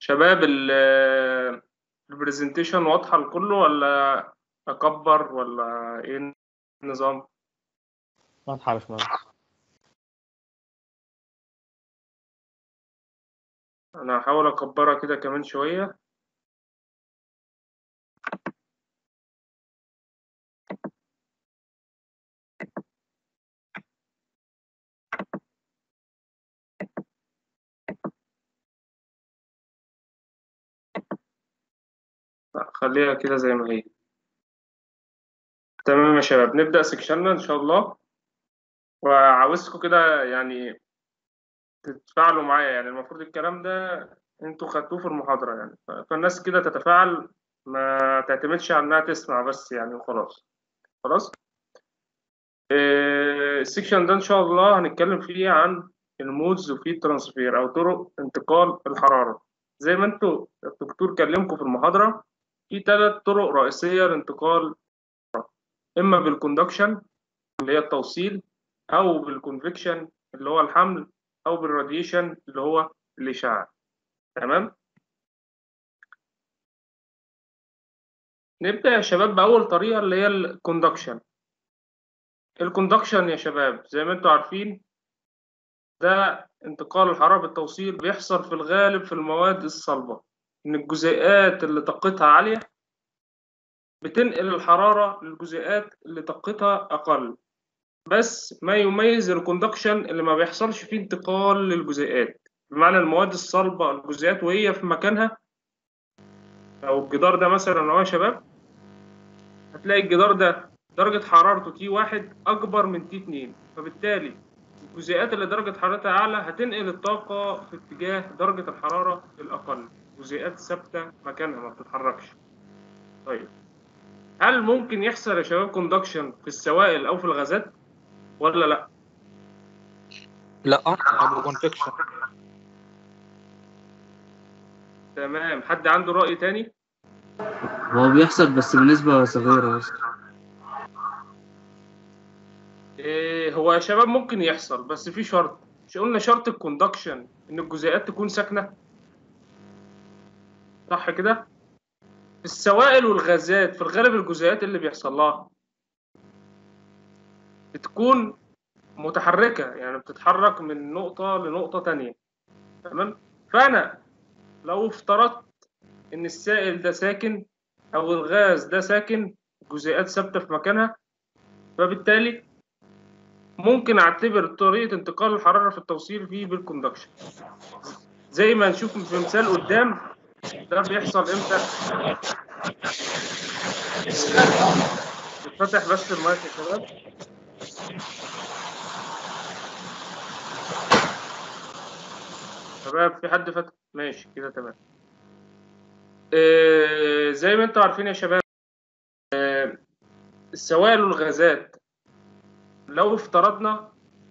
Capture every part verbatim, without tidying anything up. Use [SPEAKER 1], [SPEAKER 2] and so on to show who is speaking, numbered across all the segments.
[SPEAKER 1] شباب البرزنتيشن واضحة لكله ولا أكبر ولا إيه النظام؟
[SPEAKER 2] واضحة يا باشمهندس.
[SPEAKER 1] أنا هحاول أكبرها كده كمان شوية. خليها كده زي ما هي. تمام يا شباب، نبدأ سكشننا إن شاء الله. وعاوزكم كده يعني تتفاعلوا معايا، يعني المفروض الكلام ده انتوا خدتوه في المحاضرة يعني، فالناس كده تتفاعل، ما تعتمدش على انها تسمع بس يعني وخلاص. خلاص. إيه، السكشن ده ان شاء الله هنتكلم فيه عن المودز وفي الترانسفير او طرق انتقال الحرارة. زي ما انتوا الدكتور كلمكم في المحاضرة، في ثلاث طرق رئيسية لانتقال، اما بالكوندكشن اللي هي التوصيل، او بالكونفكشن اللي هو الحمل، او بالراديشن اللي هو الاشعاع. تمام. نبدأ يا شباب بأول طريقة اللي هي الكوندكشن. الكوندكشن يا شباب زي ما انتوا عارفين، ده انتقال الحرارة بالتوصيل بيحصل في الغالب في المواد الصلبة، إن الجزيئات اللي طاقتها عالية بتنقل الحرارة للجزيئات اللي طاقتها أقل. بس ما يميز الكوندكشن اللي ما بيحصلش فيه انتقال للجزيئات، بمعنى المواد الصلبة الجزيئات وهي في مكانها، أو الجدار ده مثلا أهو يا شباب، هتلاقي الجدار ده درجة حرارته تي واحد أكبر من تي اتنين، فبالتالي الجزيئات اللي درجة حرارتها أعلى هتنقل الطاقة في اتجاه درجة الحرارة الأقل، جزيئات ثابتة مكانها ما بتتحركش. طيب، هل ممكن يحصل يا شباب كوندكشن في السوائل أو في الغازات ولا لأ؟
[SPEAKER 2] لا، هيبقى كونفكشن.
[SPEAKER 1] تمام، حد عنده رأي تاني؟
[SPEAKER 3] هو بيحصل بس بنسبة صغيرة بس.
[SPEAKER 1] إيه هو يا شباب ممكن يحصل بس في شرط. مش قلنا شرط الكوندكشن إن الجزيئات تكون ساكنة؟ صح كده؟ في السوائل والغازات في الغالب الجزيئات اللي بيحصل لها بتكون متحركة، يعني بتتحرك من نقطة لنقطة تانية. تمام؟ فأنا لو افترضت إن السائل ده ساكن أو الغاز ده ساكن، جزيئات ثابتة في مكانها، فبالتالي ممكن أعتبر طريقة انتقال الحرارة في التوصيل فيه بالكوندكشن. زي ما نشوف في مثال قدام، ده بيحصل إمتى؟ اتفتح بس المايك يا شباب. شباب في حد فتح؟ ماشي كده تمام. آه زي ما انتم عارفين يا شباب، آه السوائل والغازات لو افترضنا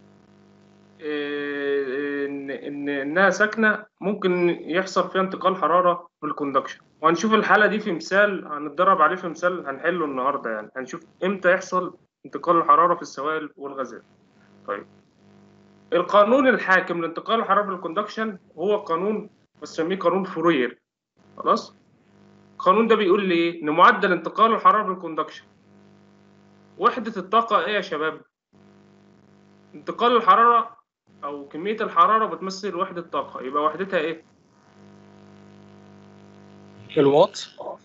[SPEAKER 1] آه ان ان انها ساكنه، ممكن يحصل فيها انتقال حراره بالكوندكشن، وهنشوف الحاله دي في مثال هنتدرب عليه، في مثال هنحله النهارده، يعني هنشوف امتى يحصل انتقال الحراره في السوائل والغازات. طيب، القانون الحاكم لانتقال الحراره بالكوندكشن هو قانون بسميه قانون فورير. خلاص. القانون ده بيقول لي ايه؟ ان معدل انتقال الحراره بالكوندكشن، وحده الطاقه ايه يا شباب؟ انتقال الحراره او كميه الحراره بتمثل وحده طاقه، يبقى وحدتها ايه؟
[SPEAKER 2] الوات.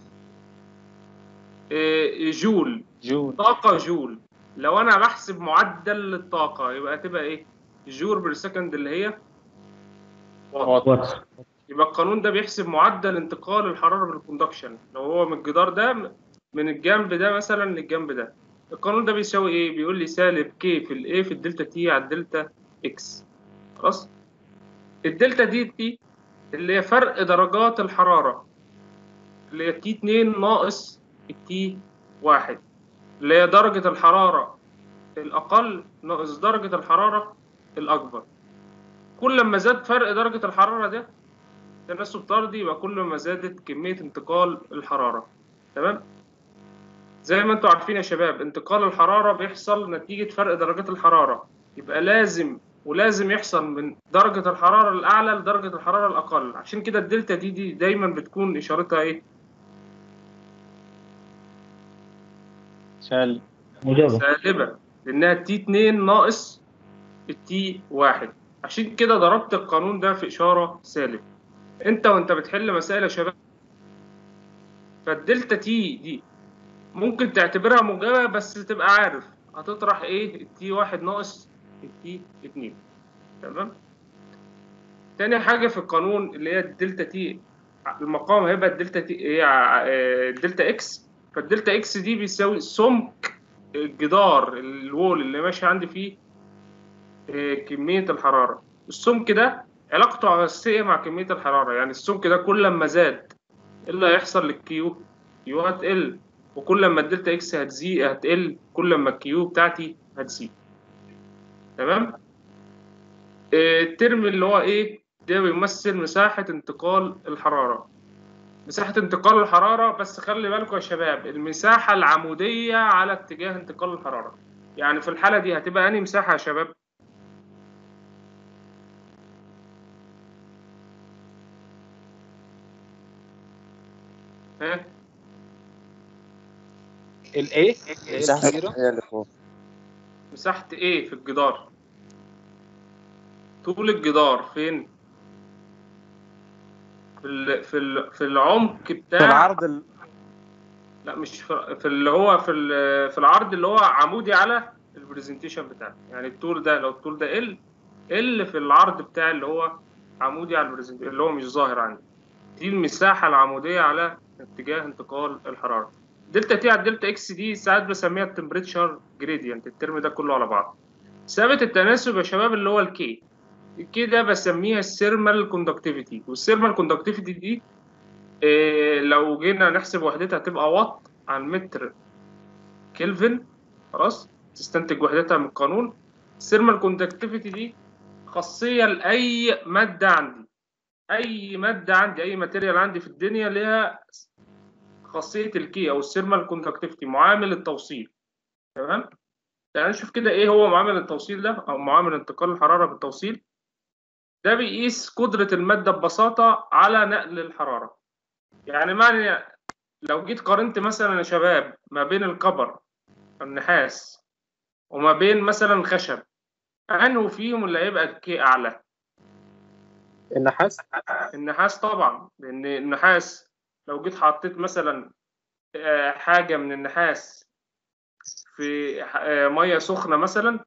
[SPEAKER 1] إيه، جول.
[SPEAKER 2] جول.
[SPEAKER 1] طاقه جول. لو انا بحسب معدل الطاقه يبقى تبقى ايه؟ جول بير سكند اللي هي وات.
[SPEAKER 2] وات.
[SPEAKER 1] يبقى القانون ده بيحسب معدل انتقال الحراره بالكوندكشن، لو هو من الجدار ده من الجنب ده مثلا للجنب ده. القانون ده بيساوي ايه؟ بيقول لي سالب كي في الايه في الدلتا تي على الدلتا اكس. خلاص. الدلتا دي تي اللي هي فرق درجات الحراره، اللي هي تي اتنين ناقص التي واحد، اللي هي درجه الحراره الاقل ناقص درجه الحراره الاكبر. كل ما زاد فرق درجه الحراره ده تناسب طردي، يبقى كل ما زادت كميه انتقال الحراره. تمام. زي ما انتم عارفين يا شباب، انتقال الحراره بيحصل نتيجه فرق درجات الحراره، يبقى لازم ولازم يحصل من درجة الحرارة الأعلى لدرجة الحرارة الأقل. عشان كده الدلتا دي دي دايما بتكون إشارتها إيه؟
[SPEAKER 2] سالب.
[SPEAKER 4] موجبة.
[SPEAKER 1] سالبة، لأنها تي اتنين ناقص التي واحد. عشان كده ضربت القانون ده في إشارة سالب. أنت وأنت بتحل مسائل يا شباب، فالدلتا تي دي ممكن تعتبرها موجبة، بس تبقى عارف هتطرح إيه؟ التي واحد ناقص التي اتنين. تمام؟ تاني حاجة في القانون اللي هي الدلتا تي، المقام هيبقى الدلتا تي هي الدلتا اكس. فالدلتا اكس دي بيساوي سمك الجدار الوول اللي ماشي عندي فيه كمية الحرارة. السمك ده علاقته أساسية مع كمية الحرارة، يعني السمك ده كل ما زاد إيه اللي هيحصل للكيو؟ كيو هتقل، وكل ما الدلتا اكس هتزيد هتقل كل ما الكيو بتاعتي هتزيد. تمام؟ الترم اللي هو ايه ده بيمثل مساحة انتقال الحرارة. مساحة انتقال الحرارة، بس خلي بالكم يا شباب، المساحة العمودية على اتجاه انتقال الحرارة. يعني في الحالة دي هتبقى أنهي مساحة يا شباب؟ ها؟
[SPEAKER 2] الايه؟
[SPEAKER 4] مساحة
[SPEAKER 2] الكبيرة؟
[SPEAKER 4] هي اللي فوق.
[SPEAKER 1] مساحة ايه في الجدار؟ طول الجدار فين؟ في ال... في ال... في العمق بتاع
[SPEAKER 2] في العرض ال...
[SPEAKER 1] لا مش في, في اللي هو في ال... في العرض اللي هو عمودي على البرزنتيشن بتاعك. يعني الطول ده، لو الطول ده ال ال في العرض بتاعي اللي هو عمودي على البرزنتيشن اللي هو مش ظاهر عندي، دي المساحة العمودية على اتجاه انتقال الحرارة. دلتا تي على الدلتا اكس دي ساعات بسميها التمبريتشر جريدينت، الترم ده كله على بعض. ثابت التناسب يا شباب اللي هو الكي، الكي ده بسميها السيرمال كوندكتيفيتي. والسيرمال كوندكتيفيتي دي إيه لو جينا نحسب وحدتها هتبقى وات على المتر كلفن. خلاص، تستنتج وحدتها من القانون. السيرمال كوندكتيفيتي دي خاصية لأي مادة عندي، أي مادة عندي، أي ماتيريال عندي في الدنيا ليها خاصية الكي أو السيرمال كوندكتيفيتي، معامل التوصيل. تمام؟ تعال نشوف كده إيه هو معامل التوصيل ده أو معامل انتقال الحرارة بالتوصيل. ده بيقيس قدرة المادة ببساطة على نقل الحرارة. يعني معنى لو جيت قارنت مثلا يا شباب ما بين الكبر النحاس وما بين مثلا خشب، أنه فيهم اللي هيبقى الكي أعلى؟
[SPEAKER 2] النحاس.
[SPEAKER 1] النحاس طبعا، لأن النحاس لو جيت حطيت مثلا حاجة من النحاس في مية سخنة مثلا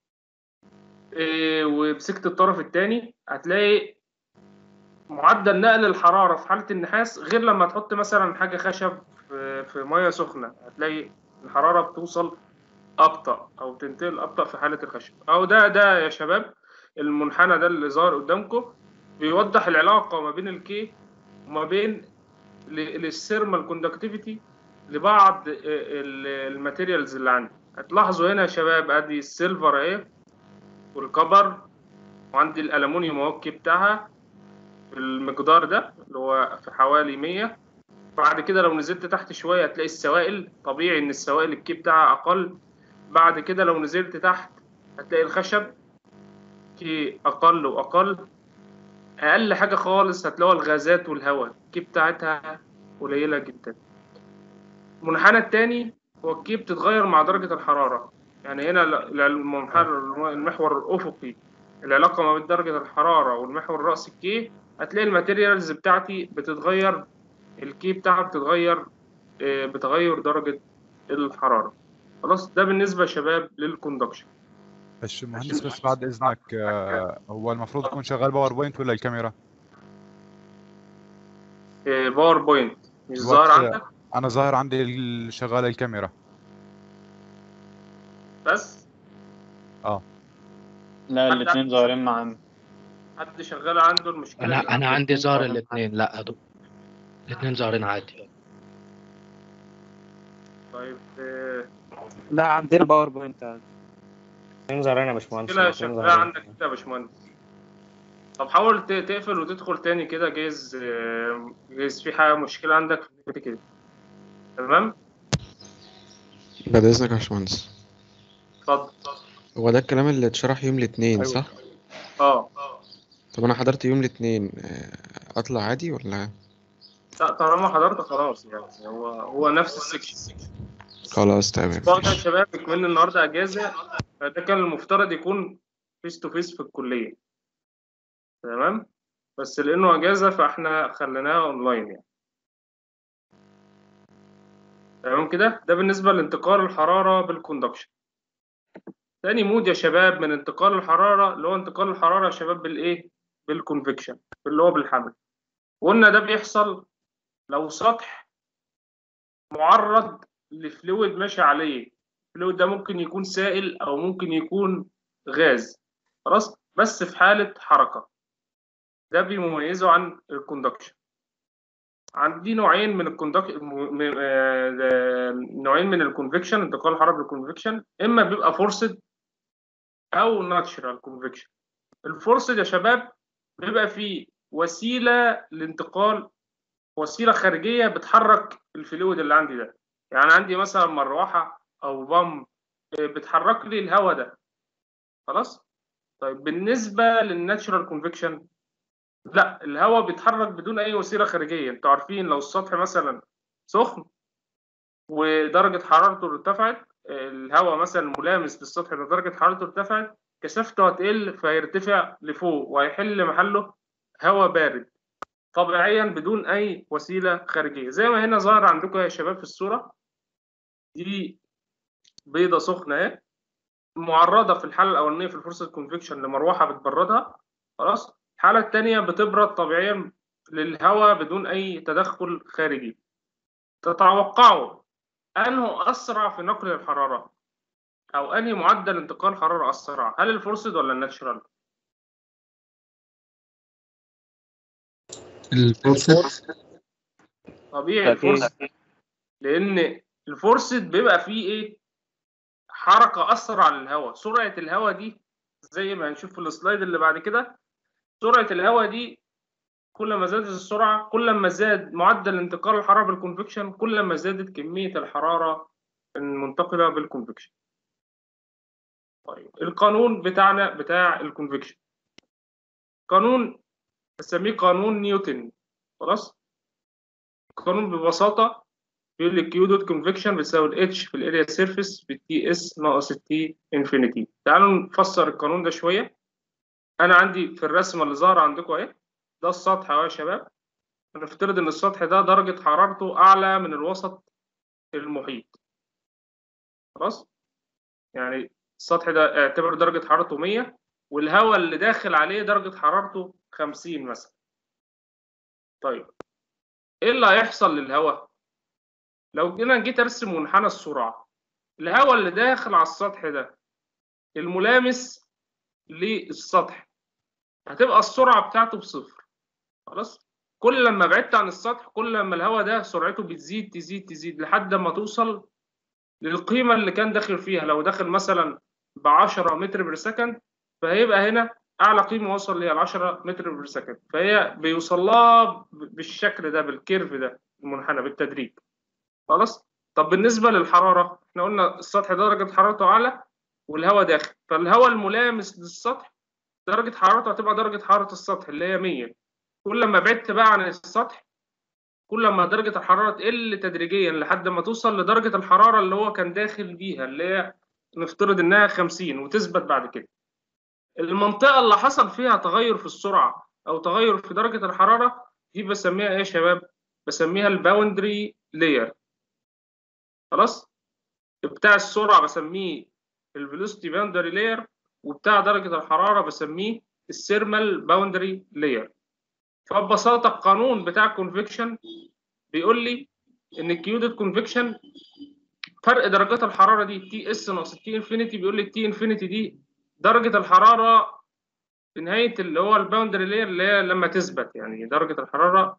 [SPEAKER 1] ومسكت الطرف الثاني، هتلاقي معدل نقل الحرارة في حالة النحاس غير لما تحط مثلا حاجة خشب في مية سخنة، هتلاقي الحرارة بتوصل أبطأ أو تنتقل أبطأ في حالة الخشب. أو ده ده يا شباب المنحنى ده اللي ظاهر قدامكم بيوضح العلاقة ما بين الكي وما بين السيرمال كوندكتيفيتي لبعض الماتيريالز اللي عندي. هتلاحظوا هنا يا شباب ادي السيلفر اهي والكبر، وعندي الالومنيوم اهو الكي بتاعها في المقدار ده اللي هو في حوالي مية. بعد كده لو نزلت تحت شويه هتلاقي السوائل، طبيعي ان السوائل الكي بتاعها اقل. بعد كده لو نزلت تحت هتلاقي الخشب كي اقل واقل. اقل حاجه خالص هتلاقوا الغازات والهواء الكي بتاعتها قليله جدا. المنحنى الثاني هو الكي بتتغير مع درجة الحرارة. يعني هنا المنحنى المحور الأفقي العلاقة ما بين درجة الحرارة والمحور الرأسي الكي، هتلاقي الماتيريالز بتاعتي بتتغير، الكي بتاعها بتتغير بتغير درجة الحرارة. خلاص، ده بالنسبة يا شباب للكوندكشن.
[SPEAKER 5] بس مهندس بس بعد إذنك، هو المفروض يكون شغال باوربوينت ولا الكاميرا؟
[SPEAKER 1] باوربوينت مش ظاهر عندك؟
[SPEAKER 5] أنا ظاهر عندي شغال الكاميرا
[SPEAKER 1] بس؟
[SPEAKER 5] اه
[SPEAKER 2] لا الاثنين ظاهرين معانا.
[SPEAKER 1] حد شغال عنده المشكلة؟
[SPEAKER 6] انا انا عندي ظاهر الاثنين. لا ادو الاثنين ظاهرين عادي.
[SPEAKER 1] طيب
[SPEAKER 4] لا عندنا باوربوينت عادي. الاثنين ظاهرين يا باشمهندس.
[SPEAKER 1] كده شغال عندك انت يا باشمهندس. طب حاول تقفل وتدخل تاني كده، جايز جايز في حاجة مشكلة عندك في كده. تمام؟
[SPEAKER 7] بعد إذنك يا باشمهندس.
[SPEAKER 1] اتفضل.
[SPEAKER 7] هو ده الكلام اللي اتشرح يوم الاثنين
[SPEAKER 2] أيوة.
[SPEAKER 7] صح؟
[SPEAKER 1] اه
[SPEAKER 7] طب انا حضرت يوم الاثنين، آه، اطلع عادي ولا؟
[SPEAKER 1] لا، طالما حضرت خلاص يعني هو هو نفس السكشن.
[SPEAKER 7] خلاص تمام
[SPEAKER 1] الاسبوع ده يا
[SPEAKER 7] ماشي.
[SPEAKER 1] شباب كمان النهارده اجازه، فده كان المفترض يكون فيس تو فيس في الكليه. تمام. بس لانه اجازه فاحنا خليناها اونلاين يعني. تمام كده. ده بالنسبه لانتقال الحراره بالكوندكشن. تاني مود يا شباب من انتقال الحراره اللي هو انتقال الحراره يا شباب بالايه؟ بالكونفكشن، اللي هو بالحمل. وقلنا ده بيحصل لو سطح معرض لفلويد ماشي عليه. الفلويد ده ممكن يكون سائل او ممكن يكون غاز. خلاص، بس في حالة حركة. ده بيميزه عن الكوندكشن. عندي نوعين من الكوندكشن، نوعين من الكونفكشن، انتقال الحرارة بالكونفكشن. اما بيبقى فورسد او ناتشرال كونفكشن. الفورسد يا شباب بيبقى فيه وسيلة لانتقال، وسيلة خارجية بتحرك الفلويد اللي عندي ده. يعني عندي مثلا مروحة أو بامب بتحرك لي الهواء ده. خلاص. طيب بالنسبة للناتشرال كونفكشن، لا، الهواء بيتحرك بدون أي وسيلة خارجية. أنتوا عارفين لو السطح مثلا سخن ودرجة حرارته ارتفعت، الهواء مثلا ملامس للسطح لو درجة حرارته ارتفعت، كثافته هتقل فهيرتفع لفوق وهيحل محله هواء بارد طبيعيا بدون اي وسيله خارجيه. زي ما هنا ظاهر عندكم يا شباب في الصوره دي، بيضه سخنه اهي، معرضه في الحاله الاولانيه في الفورسد كونفكشن لمروحه بتبردها. خلاص. الحاله الثانيه بتبرد طبيعيا للهواء بدون اي تدخل خارجي. تتوقعوا انه اسرع في نقل الحراره، او انهي معدل انتقال حراره اسرع، هل الفورسد ولا الناتشرال؟
[SPEAKER 3] الفورسد.
[SPEAKER 1] طبيعي الفورسد، لان الفورسد بيبقى فيه ايه؟ حركه اسرع للهواء. سرعه الهواء دي زي ما هنشوف في السلايد اللي بعد كده، سرعه الهواء دي كل ما زادت السرعه كل ما زاد معدل انتقال الحراره بالكونفكشن، كل ما زادت كميه الحراره المنتقله بالكونفكشن. طيب القانون بتاعنا بتاع الكونفكشن قانون بسميه قانون نيوتن. خلاص. القانون ببساطه بيقول لك كيو دوت كونفكشن بتساوي الاتش في الاريا سيرفيس بالتي اس ناقص التي انفينيتي. تعالوا نفسر القانون ده شويه. انا عندي في الرسمه اللي ظاهره عندكم اهي، ده السطح اهو يا شباب. هنفترض ان السطح ده درجه حرارته اعلى من الوسط المحيط. خلاص. يعني السطح ده اعتبر درجه حرارته مية والهواء اللي داخل عليه درجه حرارته خمسين مثلا. طيب ايه اللي هيحصل للهواء لو جينا جيت ارسم منحنى السرعه؟ الهواء اللي داخل على السطح ده الملامس للسطح هتبقى السرعه بتاعته بصفر. خلاص. كل لما بعدت عن السطح كل لما الهواء ده سرعته بتزيد تزيد تزيد لحد ما توصل للقيمه اللي كان داخل فيها. لو داخل مثلا ب عشرة متر بير سكند فهيبقى هنا اعلى قيمه وصل ليها ال عشرة متر بير سكند، فهي بيوصل لها بالشكل ده بالكيرف ده المنحنى بالتدريج. خلاص. طب بالنسبه للحراره احنا قلنا السطح درجه حرارته اعلى والهواء داخل، فالهواء الملامس للسطح درجه حرارته هتبقى درجه حراره السطح اللي هي مية. كل ما بعدت بقى عن السطح كل ما درجة الحرارة تقل تدريجيا لحد ما توصل لدرجة الحرارة اللي هو كان داخل بيها، اللي هي نفترض إنها خمسين وتثبت بعد كده. المنطقة اللي حصل فيها تغير في السرعة أو تغير في درجة الحرارة دي بسميها إيه يا شباب؟ بسميها الباوندري لاير. خلاص؟ بتاع السرعة بسميه الفيلوسيتي باوندري لاير، وبتاع درجة الحرارة بسميه الثيرمال باوندري لاير. فببساطة القانون بتاع الكونفكشن بيقول لي ان الكيو دوت كونفكشن فرق درجات الحراره دي تي اس ناقص تي انفينيتي. بيقول لي التي انفينيتي دي درجه الحراره في نهايه اللي هو الباوندري لاير اللي هي لما تثبت، يعني درجه الحراره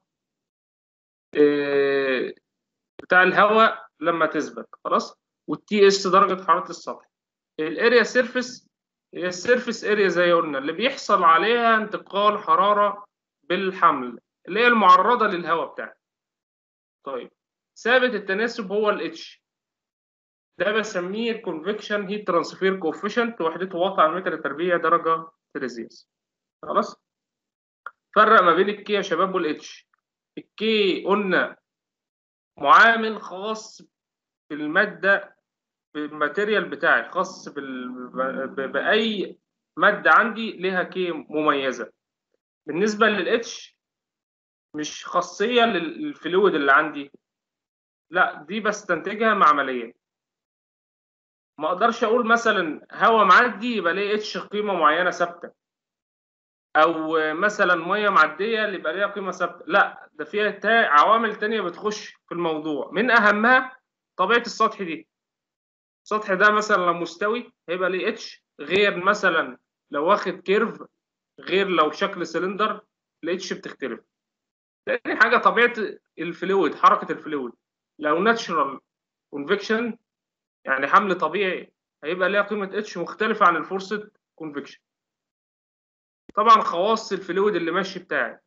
[SPEAKER 1] بتاع الهواء لما تثبت. خلاص. والتي اس درجه حراره السطح. الاريا سيرفيس هي السيرفيس اريا زي ما قلنا اللي بيحصل عليها انتقال حراره بالحمل اللي هي المعرضه للهواء بتاعنا. طيب ثابت التناسب هو الاتش، ده بسميه الكونفكشن هيت ترانسفير كوفيشنت، وحدته واط على المتر تربيع درجه سيلسيوس. خلاص. فرق ما بين الكي يا شباب والاتش. الكي قلنا معامل خاص بالماده، بالماتيريال بتاعي، خاص بال... باي ماده عندي ليها كي مميزه. بالنسبه للاتش مش خاصيه للفلويد اللي عندي، لا دي بستنتجها معمليا. ما اقدرش اقول مثلا هواء معدي يبقى ليه اتش قيمه معينه ثابته، او مثلا ميه معديه اللي يبقى ليها قيمه ثابته، لا ده فيها تا... عوامل تانية بتخش في الموضوع. من اهمها طبيعه السطح دي. السطح ده مثلا لو مستوي هيبقى ليه اتش، غير مثلا لو واخد كيرف، غير لو شكل سلندر الاتش بتختلف. تاني حاجه طبيعه الفلويد، حركه الفلويد. لو ناتشرال كونفكشن يعني حمل طبيعي هيبقى ليها قيمه اتش مختلفه عن الفورسد كونفكشن. طبعا خواص الفلويد اللي ماشي بتاعي.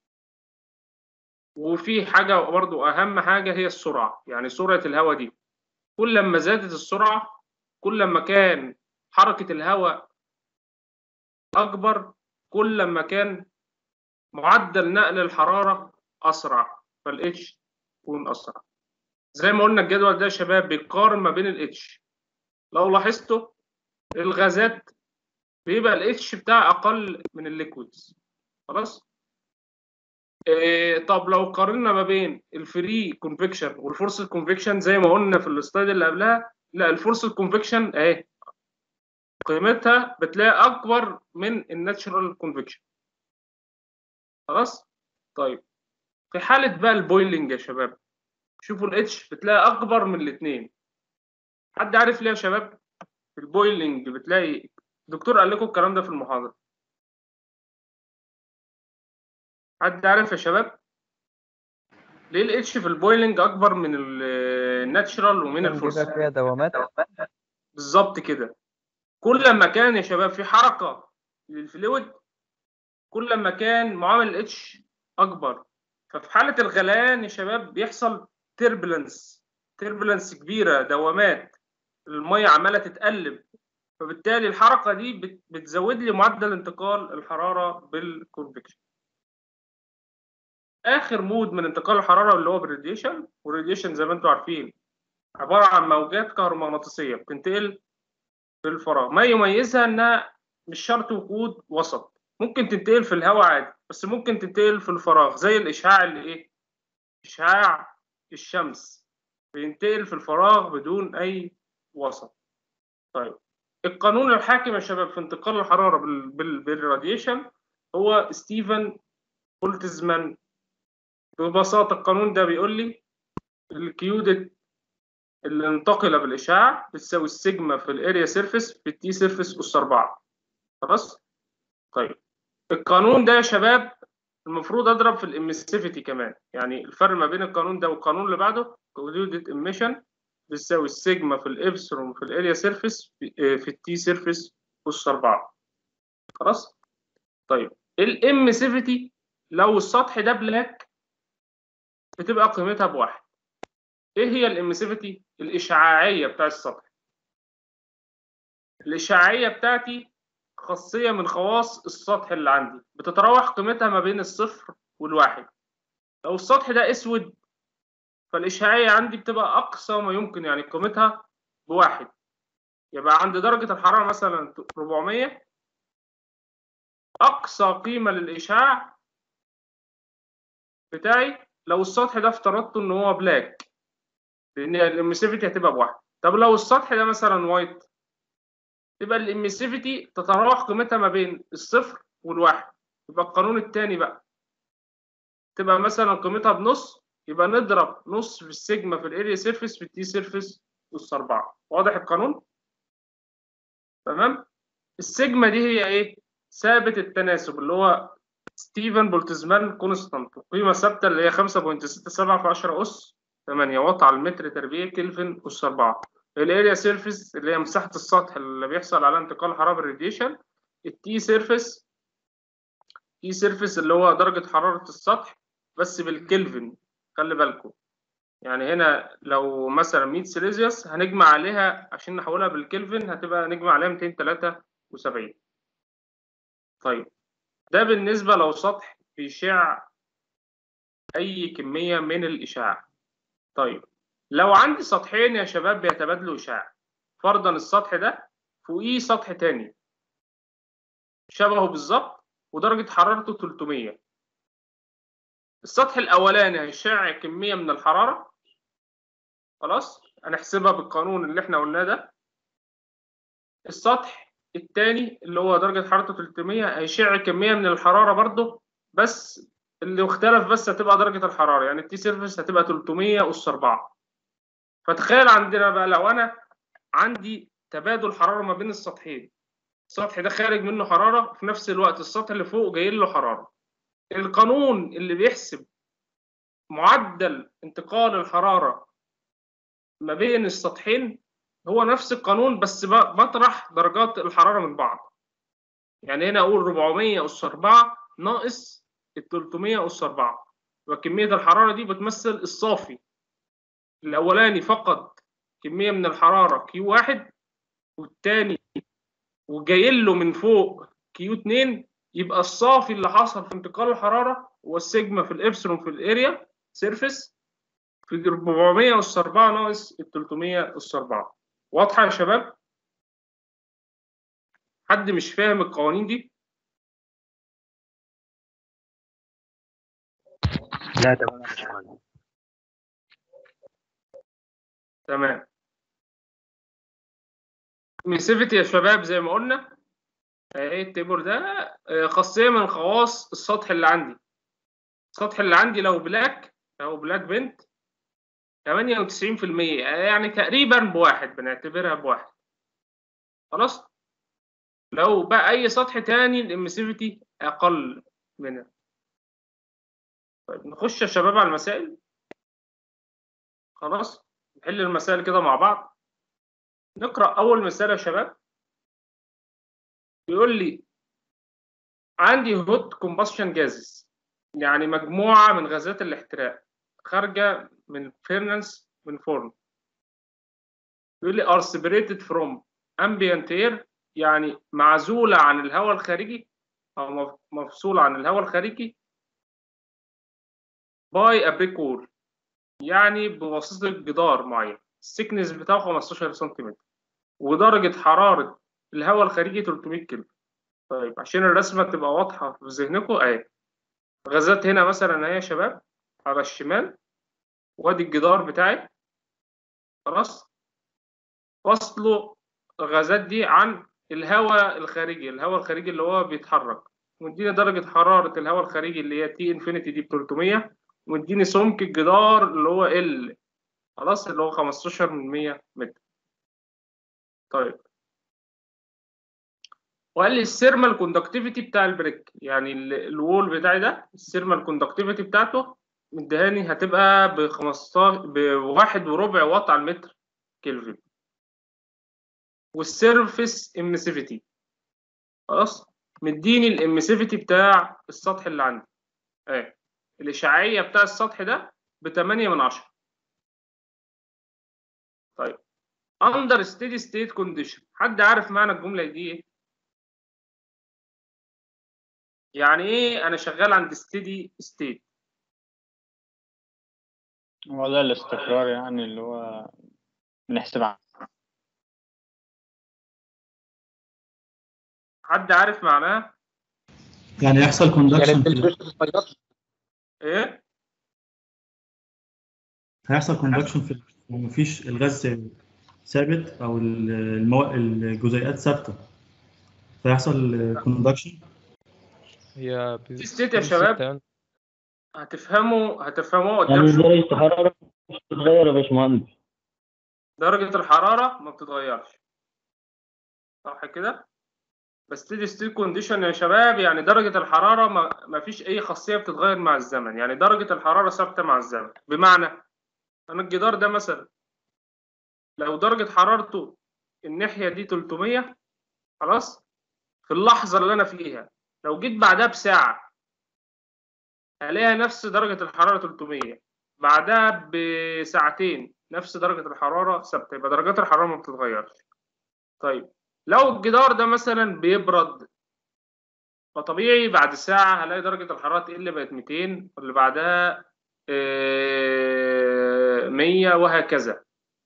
[SPEAKER 1] وفي حاجه برضو اهم حاجه هي السرعه، يعني سرعه الهواء دي كل ما زادت السرعه كل ما كان حركه الهواء اكبر، كل ما كان معدل نقل الحراره اسرع، فالاتش يكون اسرع. زي ما قلنا الجدول ده يا شباب بيقارن ما بين الاتش. لو لاحظتوا الغازات بيبقى الاتش بتاعها اقل من الليكويدز. خلاص. إيه طب لو قارنا ما بين الفري كونفكشن والفورسد كونفكشن زي ما قلنا في السلايد اللي قبلها، لا الفورسد كونفكشن اهي قيمتها بتلاقي اكبر من الناتشرال كونفكشن. خلاص. طيب في حاله بقى البويلنج يا شباب شوفوا الاتش بتلاقي اكبر من الاثنين. حد عارف ليه يا شباب في البويلنج بتلاقي؟ الدكتور قال لكم الكلام ده في المحاضره. حد عارف يا شباب ليه الاتش في البويلنج اكبر من الناتشرال ومن الفورس؟
[SPEAKER 8] بيبقى فيها دوامات.
[SPEAKER 1] بالظبط كده. كل ما كان يا شباب في حركه للفلويد كل ما كان معامل الاتش اكبر. ففي حاله الغليان يا شباب بيحصل تربلنس تربلنس كبيره، دوامات، الميه عماله تتقلب، فبالتالي الحركه دي بتزود لي معدل انتقال الحراره بالكونفكشن. اخر مود من انتقال الحراره اللي هو بالراديشن. والراديشن زي ما انتم عارفين عباره عن موجات كهرومغناطيسيه بتنتقل في الفراغ. ما يميزها انها مش شرط وجود وسط، ممكن تنتقل في الهواء عادي، بس ممكن تنتقل في الفراغ زي الاشعاع اللي ايه؟ اشعاع الشمس بينتقل في الفراغ بدون اي وسط. طيب القانون الحاكم يا شباب في انتقال الحراره بال... بال... بالراديشن هو ستيفن بولتزمان. ببساطه القانون ده بيقول لي الكيو اللي انتقل بالاشعاع بتساوي السيجما في الاريا سيرفيس في التي سيرفيس اس أربعة. خلاص. طيب القانون ده يا شباب المفروض اضرب في الاميسيفيتي كمان، يعني الفرق ما بين القانون ده والقانون اللي بعده كوديودد ايميشن بتساوي السيجما في الابسلون في الاريا سيرفيس في التي سيرفيس اس أربعة. خلاص. طيب الاميسيفيتي لو السطح ده بلاك بتبقى قيمتها بواحد. ايه هي الاميسيفيتي؟ الاشعاعيه بتاع السطح. الاشعاعيه بتاعتي خاصيه من خواص السطح اللي عندي بتتراوح قيمتها ما بين الصفر والواحد. لو السطح ده اسود فالاشعاعيه عندي بتبقى اقصى ما يمكن، يعني قيمتها بواحد. يبقى عند درجه الحراره مثلا أربعمية اقصى قيمه للاشعاع بتاعي لو السطح ده افترضته ان هو بلاك، لان الاميسيفيتي هتبقى بواحد. طب لو السطح ده مثلا وايت تبقى الاميسيفيتي تتراوح قيمتها ما بين الصفر والواحد. يبقى القانون الثاني بقى تبقى مثلا قيمتها بنص، يبقى نضرب نص في السيجما في الاريا سيرفيس في التي سيرفيس اس أربعة. واضح القانون؟ تمام. السيجما دي هي ايه؟ ثابت التناسب اللي هو ستيفن بولتزمان كونستانت، قيمه ثابته اللي هي خمسة فاصلة ستة سبعة في عشرة اس ثمانية واط على المتر تربيع كلفن اس أربعة. الاريا سيرفيس اللي هي مساحه السطح اللي بيحصل على انتقال حراره بالراديشن. التي سيرفيس تي سيرفيس اللي هو درجه حراره السطح بس بالكلفن. خلي بالكم يعني هنا لو مثلا مية سيليزيوس هنجمع عليها عشان نحولها بالكلفن هتبقى نجمع عليها مئتين وثلاثة وسبعين. طيب ده بالنسبة لو سطح بيشع أي كمية من الإشعاع. طيب لو عندي سطحين يا شباب بيتبادلوا إشعاع، فرضا السطح ده فوقيه سطح تاني شبهه بالظبط ودرجة حرارته ثلاثمية، السطح الأولاني هيشع كمية من الحرارة، خلاص هنحسبها بالقانون اللي احنا قلناه ده. السطح الثاني اللي هو درجة حرارته ثلاثمية هيشع كمية من الحرارة برضه، بس اللي اختلف بس هتبقى درجة الحرارة، يعني التي سيرفيس هتبقى ثلاثمية أس أربعة. فتخيل عندنا بقى لو أنا عندي تبادل حرارة ما بين السطحين، السطح ده خارج منه حرارة وفي نفس الوقت السطح اللي فوق جاي له حرارة، القانون اللي بيحسب معدل انتقال الحرارة ما بين السطحين هو نفس القانون، بس بطرح درجات الحرارة من بعض. يعني هنا أقول أربعمية أس أربعة ناقص ال ثلاثمية أس أربعة، وكمية الحرارة دي بتمثل الصافي. الأولاني فقد كمية من الحرارة كيو واحد، والتاني وجاي له من فوق كيو اتنين، يبقى الصافي اللي حصل في انتقال الحرارة هو السيجما في الإبسلون في الأريا سيرفيس في أربعمية أس أربعة ناقص ال ثلاثمية أس أربعة. واضحة يا شباب؟ حد مش فاهم القوانين دي؟
[SPEAKER 4] لا تمام يا باشمهندس.
[SPEAKER 1] تمام. ميسيفيتي يا شباب زي ما قلنا اهي التيبل ده خاصية من خواص السطح اللي عندي. السطح اللي عندي لو بلاك او بلاك بنت ثمانية وتسعين في المية، يعني تقريبا بواحد، بنعتبرها بواحد. خلاص. لو بقى اي سطح تاني الاميسيفيتي اقل منها. طيب نخش يا شباب على المسائل. خلاص نحل المسائل كده مع بعض. نقرأ اول مثال يا شباب. بيقول لي عندي هوت كومباشن جازز، يعني مجموعة من غازات الاحتراق خارجة من فيرنس من فرن. بيقول لي are separated from ambient air، يعني معزولة عن الهواء الخارجي أو مفصولة عن الهواء الخارجي by a brick wall، يعني بواسطة جدار معين السكنس بتاعه خمستاشر سنتيمتر، ودرجة حرارة الهواء الخارجي ثلاثمية كيلو. طيب عشان الرسمة تبقى واضحة في ذهنكم أهي، غازات هنا مثلا أهي يا شباب على الشمال، وادي الجدار بتاعي. خلاص. فصلوا الغازات دي عن الهواء الخارجي، الهواء الخارجي اللي هو بيتحرك، ومديني درجة حرارة الهواء الخارجي اللي هي تي انفينيتي دي ب ثلاثمية، ومديني سمك الجدار اللي هو ال خلاص اللي هو خمستاشر من مية متر. طيب وقال لي السيرمال كوندكتيفيتي بتاع البريك، يعني الوول بتاعي ده السيرمال كوندكتيفيتي بتاعته مديهاني هتبقى ب خمستاشر بواحد وربع واط على المتر كلفن. والسيرفيس اميسيفيتي خلاص مديني الاميسيفيتي بتاع السطح اللي عندي اهي، الاشعاعيه بتاع السطح ده ب ثمانية من عشرة. طيب اندر ستيدي ستيت كونديشن، حد عارف معنى الجمله دي ايه؟ يعني ايه انا شغال عند ستيدي ستيت؟
[SPEAKER 2] هو ده الاستقرار يعني اللي هو بنحسب عنه.
[SPEAKER 1] حد عارف معناه؟
[SPEAKER 3] يعني يحصل كوندكشن في
[SPEAKER 1] ايه؟
[SPEAKER 3] هيحصل كوندكشن في مفيش الغاز ثابت او المو... الجزيئات ثابته، فيحصل كوندكشن.
[SPEAKER 8] هي
[SPEAKER 1] ستيت يا شباب هتفهموا هتفهموا قدام
[SPEAKER 9] يعني
[SPEAKER 1] شوية.
[SPEAKER 9] درجة الحرارة مش بتتغير يا باشمهندس.
[SPEAKER 1] درجة الحرارة ما بتتغيرش، صح كده؟ بس ستيدي ستيت كونديشن يا شباب يعني درجة الحرارة ما... ما فيش أي خاصية بتتغير مع الزمن، يعني درجة الحرارة ثابتة مع الزمن. بمعنى أنا الجدار ده مثلا لو درجة حرارته الناحية دي ثلاثمية، خلاص، في اللحظة اللي أنا فيها لو جيت بعدها بساعة هلاقيها نفس درجة الحرارة ثلاثمية، بعدها بساعتين نفس درجة الحرارة ثابتة، يبقى درجات الحرارة ما بتتغيرش. طيب لو الجدار ده مثلا بيبرد فطبيعي بعد ساعة هلاقي درجة الحرارة تقل بقت ميتين، واللي بعدها آه، مية، وهكذا.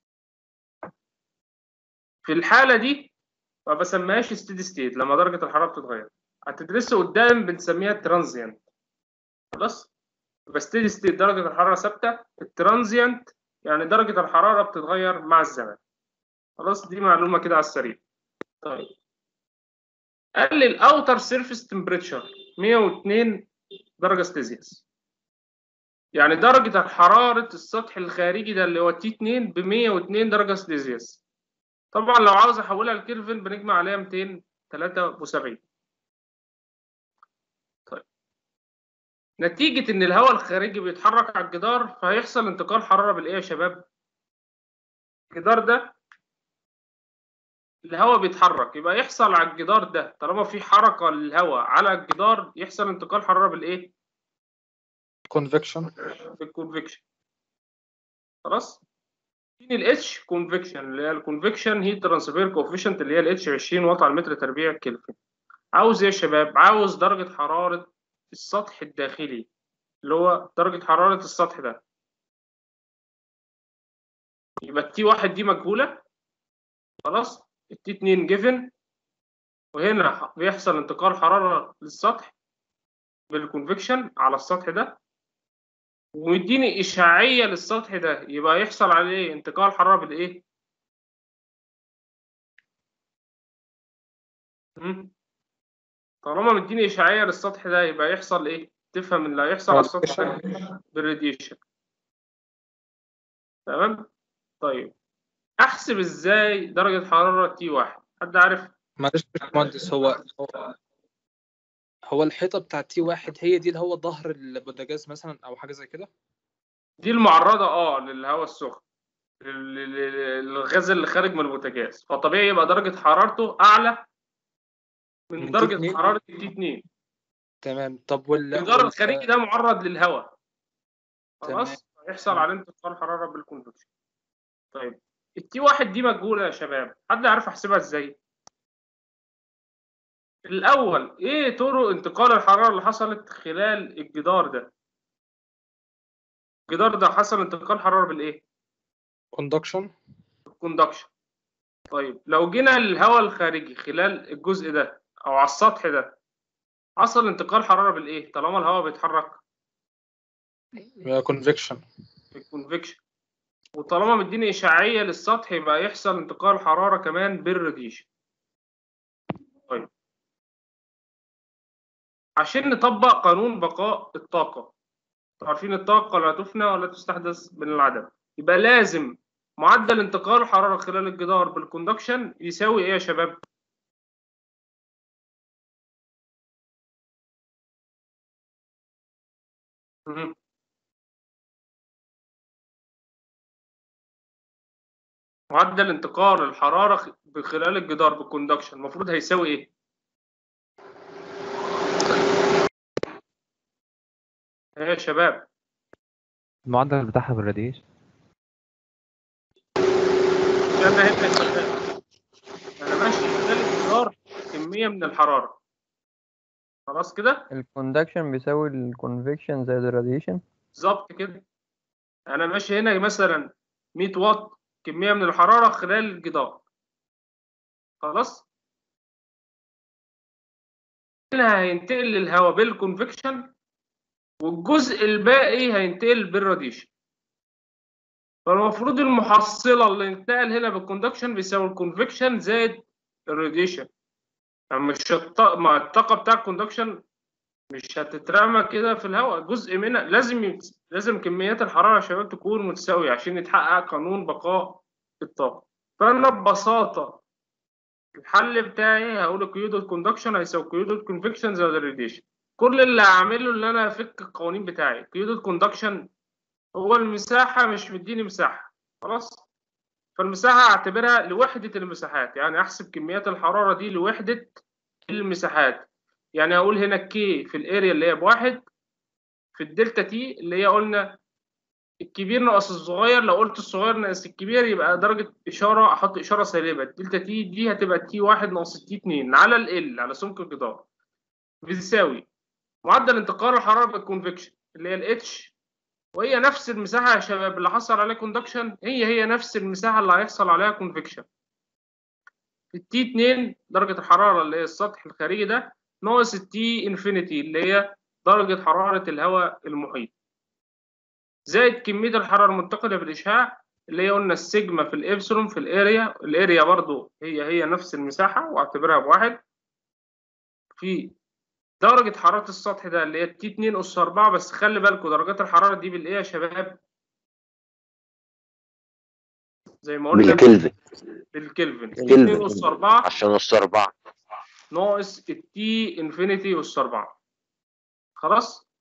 [SPEAKER 1] في الحالة دي ما بسميهاش ستيدي ستيت لما درجة الحرارة بتتغير. هتدرسه قدام بنسميها ترانزيانت. خلاص؟ يبقى ستيدي ستيت درجة الحرارة ثابتة، الترانزيانت يعني درجة الحرارة بتتغير مع الزمن. خلاص، دي معلومة كده على السريع. طيب، قال لي الاوتر سيرفيس تمبريتشر مية واتنين درجة سلسيوس، يعني درجة حرارة السطح الخارجي ده اللي هو تي اتنين ب مية واتنين درجة سلسيوس. طبعا لو عاوز احولها لكلفن بنجمع عليها ميتين وتلاتة وسبعين. طيب، نتيجة ان الهواء الخارجي بيتحرك على الجدار فهيحصل انتقال حرارة بالايه يا شباب؟ الجدار ده الهواء بيتحرك، يبقى يحصل على الجدار ده طالما في حركة للهواء على الجدار يحصل انتقال حرارة بالايه؟
[SPEAKER 8] كونفكشن.
[SPEAKER 1] بالكونفكشن. خلاص؟ الاتش كونفكشن اللي هي الكونفكشن هيت ترانسفير كوفيشنت اللي هي الاتش عشرين واط على المتر تربيع كلفن. عاوز ايه يا شباب؟ عاوز درجة حرارة السطح الداخلي اللي هو درجة حرارة السطح ده. يبقى التي واحد دي مجهولة. خلاص، التي اتنين جيفن، وهنا بيحصل انتقال حرارة للسطح بالكونفكشن على السطح ده، ومديني إشعاعية للسطح ده، يبقى يحصل عليه انتقال حرارة بالإيه؟ طالما مديني إشعاعية للسطح ده يبقى يحصل إيه؟ تفهم اللي هيحصل على السطح ده بالراديشن. تمام؟ طيب، أحسب إزاي درجة حرارة تي واحد؟ حد عارف؟
[SPEAKER 8] معلش يا باشمهندس، هو هو هو الحيطة بتاع تي واحد هي دي اللي هو ظهر البوتاجاز مثلا أو حاجة زي كده؟
[SPEAKER 1] دي المعرضة أه للهواء السخن، الغاز اللي خارج من البوتاجاز، فطبيعي يبقى درجة حرارته أعلى من, من درجة حرارة تي اتنين.
[SPEAKER 8] تمام. طب وال
[SPEAKER 1] الجدار الخارجي ده معرض للهواء. خلاص، هيحصل
[SPEAKER 8] تمام.
[SPEAKER 1] عليه انتقال حرارة بالكونفكشن. طيب، التي واحد دي مجهولة يا شباب، حد عارف أحسبها إزاي؟ الأول، إيه طرق انتقال الحرارة اللي حصلت خلال الجدار ده؟ الجدار ده حصل انتقال حرارة بالإيه؟
[SPEAKER 8] كوندكشن.
[SPEAKER 1] بالكوندكشن. طيب، لو جينا للهواء الخارجي خلال الجزء ده أو على السطح ده حصل انتقال حرارة بالإيه؟ طالما الهواء بيتحرك
[SPEAKER 8] كونفكشن.
[SPEAKER 1] بالكونفكشن. وطالما مديني إشعاعية للسطح يبقى يحصل انتقال حرارة كمان بالراديشن. طيب، عشان نطبق قانون بقاء الطاقة، عارفين الطاقة لا تفنى ولا تستحدث من العدم، يبقى لازم معدل انتقال الحرارة خلال الجدار بالكوندكشن يساوي ايه يا شباب؟ مم. معدل انتقال الحرارة خلال الجدار بالكوندكشن المفروض هيساوي ايه؟ ايه يا شباب؟
[SPEAKER 10] المعدل بتاعها بالراديشن.
[SPEAKER 1] انا هنا انا ماشي خلال الجدار كمية من الحرارة. خلاص كده؟
[SPEAKER 10] الكوندكشن بيساوي الكونفكشن زائد الراديشن.
[SPEAKER 1] بالظبط كده. انا ماشي هنا مثلا مية واط كمية من الحرارة خلال الجدار. خلاص؟ هنا هينتقل للهواء بالكونفكشن، والجزء الباقي هينتقل بالراديشن. فالمفروض المحصلة اللي انتقل هنا بالكوندكشن بيساوي الكونفكشن زائد الراديشن. يعني مش الطاقة مع الطاقة بتاع الكوندكشن مش هتترمى كده في الهواء، جزء منها لازم يت... لازم كميات الحرارة يا شباب تكون متساوية عشان يتحقق قانون بقاء الطاقة. فأنا ببساطة الحل بتاعي هقول قيود الكوندكشن هيساوي قيود الكونفكشن زائد الراديشن. كل اللي هعمله ان انا افك القوانين بتاعي. قيود الكوندكشن هو المساحة مش مديني مساحة. خلاص، فالمساحة اعتبرها لوحدة المساحات، يعني احسب كميات الحرارة دي لوحدة المساحات. يعني اقول هنا كي في الاريا اللي هي بواحد في الدلتا تي اللي هي قلنا الكبير ناقص الصغير. لو قلت الصغير ناقص الكبير يبقى درجة إشارة أحط إشارة سالبة. الدلتا تي دي هتبقى تي واحد ناقص تي اتنين على ال على سمك الجدار. بتساوي معدل انتقال الحراره بالكونفكشن اللي هي الاتش، وهي نفس المساحه يا شباب اللي حصل عليها كوندكشن، هي هي نفس المساحه اللي هيحصل عليها كونفكشن. التي اتنين درجه الحراره اللي هي السطح الخارجي ده ناقص التي انفينيتي اللي هي درجه حراره الهواء المحيط، زائد كميه الحراره المنتقله بالاشعاع اللي هي قلنا السيجما في الابسلون في الاريا، الاريا برضو هي هي نفس المساحه واعتبرها بواحد، في درجه حراره السطح ده اللي هي التي اتنين اس اربعة. بس خلي بالكم درجات الحراره دي بالايه يا شباب؟ زي ما قلنا
[SPEAKER 11] بالكلفن.
[SPEAKER 1] بالكلفن.
[SPEAKER 11] كلفن
[SPEAKER 1] اتنين اس اربعة
[SPEAKER 11] عشان اس اربعة
[SPEAKER 1] ناقص التي انفينيتي اس اربعة. خلاص،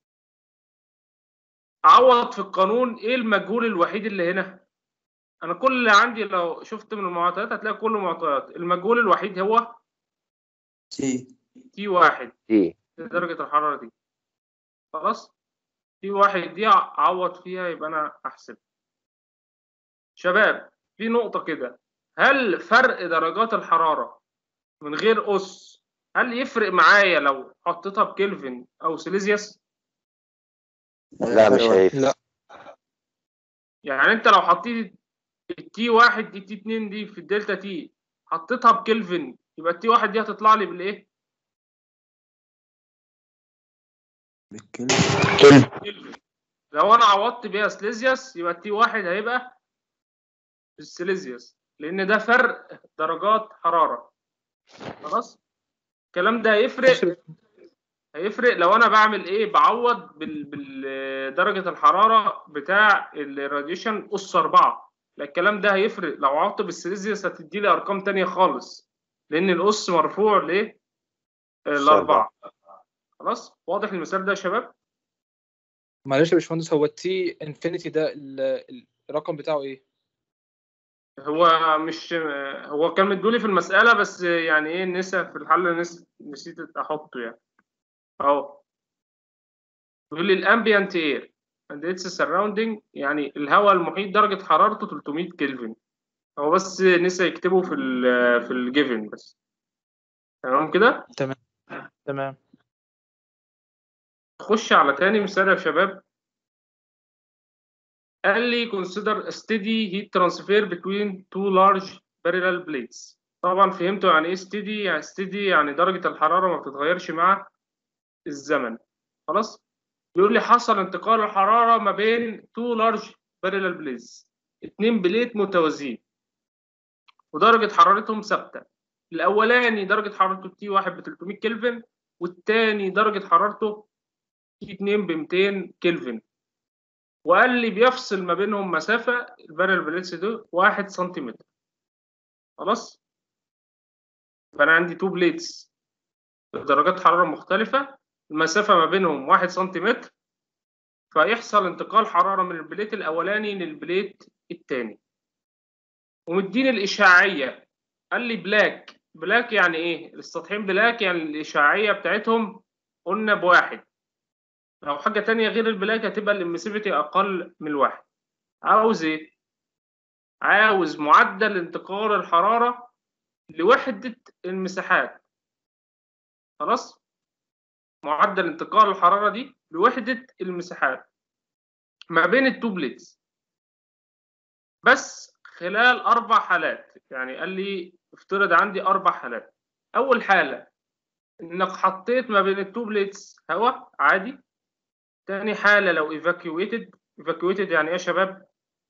[SPEAKER 1] عوض في القانون ايه المجهول الوحيد اللي هنا؟ انا كل اللي عندي لو شفت من المعطيات هتلاقي كل المعطيات، المجهول الوحيد هو
[SPEAKER 12] تي
[SPEAKER 1] تي واحد
[SPEAKER 11] تي
[SPEAKER 1] درجة الحرارة دي. خلاص، تي واحد دي عوض فيها يبقى انا احسب. شباب في نقطة كده، هل فرق درجات الحرارة من غير أس هل يفرق معايا لو حطيتها بكلفن أو سيليزيوس؟
[SPEAKER 11] لا مش هيفرق.
[SPEAKER 8] لا
[SPEAKER 1] يعني أنت لو حطيت التي واحد دي تي اتنين دي في الدلتا تي حطيتها بكلفن يبقى التي واحد دي هتطلع لي بالإيه؟
[SPEAKER 11] كلفن.
[SPEAKER 1] لو أنا عوضت بيها سيليزيوس يبقى التي واحد هيبقى السيليزيوس، لأن ده فرق درجات حرارة. خلاص؟ الكلام ده هيفرق هيفرق لو انا بعمل ايه؟ بعوض بدرجه الحراره بتاع الراديشن اس اربعة. لا الكلام ده هيفرق لو عوضت بالسيليزيوس هتدي لي ارقام تانية خالص، لان الاس مرفوع ل الاربعه. خلاص، واضح المثال ده يا شباب؟
[SPEAKER 8] معلش يا باشمهندس، هو التي انفينيتي ده ال- الرقم بتاعه ايه؟
[SPEAKER 1] هو مش هو كان مدولي في المساله بس يعني ايه نسى في الحل، نس... نسيت احطه يعني اهو. بيقول لي الامبيانت اير اند اتس سراوندينج، يعني الهواء المحيط درجه حرارته تلتمية كلفن. هو بس نسى يكتبه في ال في الجيفن بس. تمام كده؟
[SPEAKER 8] تمام تمام.
[SPEAKER 1] خش على تاني مثال يا شباب. قال لي consider a steady heat transfer between two large parallel plates. طبعا فهمتوا يعني ايه steady؟ يعني steady يعني درجه الحراره ما بتتغيرش مع الزمن. خلاص؟ بيقول لي حصل انتقال الحراره ما بين two large parallel plates، اتنين بليت متوازيين ودرجه حرارتهم ثابته. الاولاني درجه حرارته تي واحد ب تلتمية كلفن، والتاني درجه حرارته تي اتنين ب ميتين كلفن. وقال لي بيفصل ما بينهم مسافه البارل بليتس دول واحد سنتيمتر. خلاص، فانا عندي تو بليتس بدرجات حراره مختلفه، المسافه ما بينهم واحد سنتيمتر، فيحصل انتقال حراره من البليت الاولاني للبليت الثاني. ومديني الاشعاعيه، قال لي بلاك. بلاك يعني ايه؟ السطحين بلاك يعني الاشعاعيه بتاعتهم قلنا بواحد. لو حاجه تانية غير البلاك هتبقى الامسيفيتي اقل من الواحد. عاوز ايه؟ عاوز معدل انتقال الحراره لوحده المساحات. خلاص، معدل انتقال الحراره دي لوحده المساحات ما بين التو بليتس، بس خلال اربع حالات. يعني قال لي افترض عندي اربع حالات. اول حاله انك حطيت ما بين التو بليتس هواء عادي. تاني حاله لو evacuated. evacuated يعني ايه يا شباب؟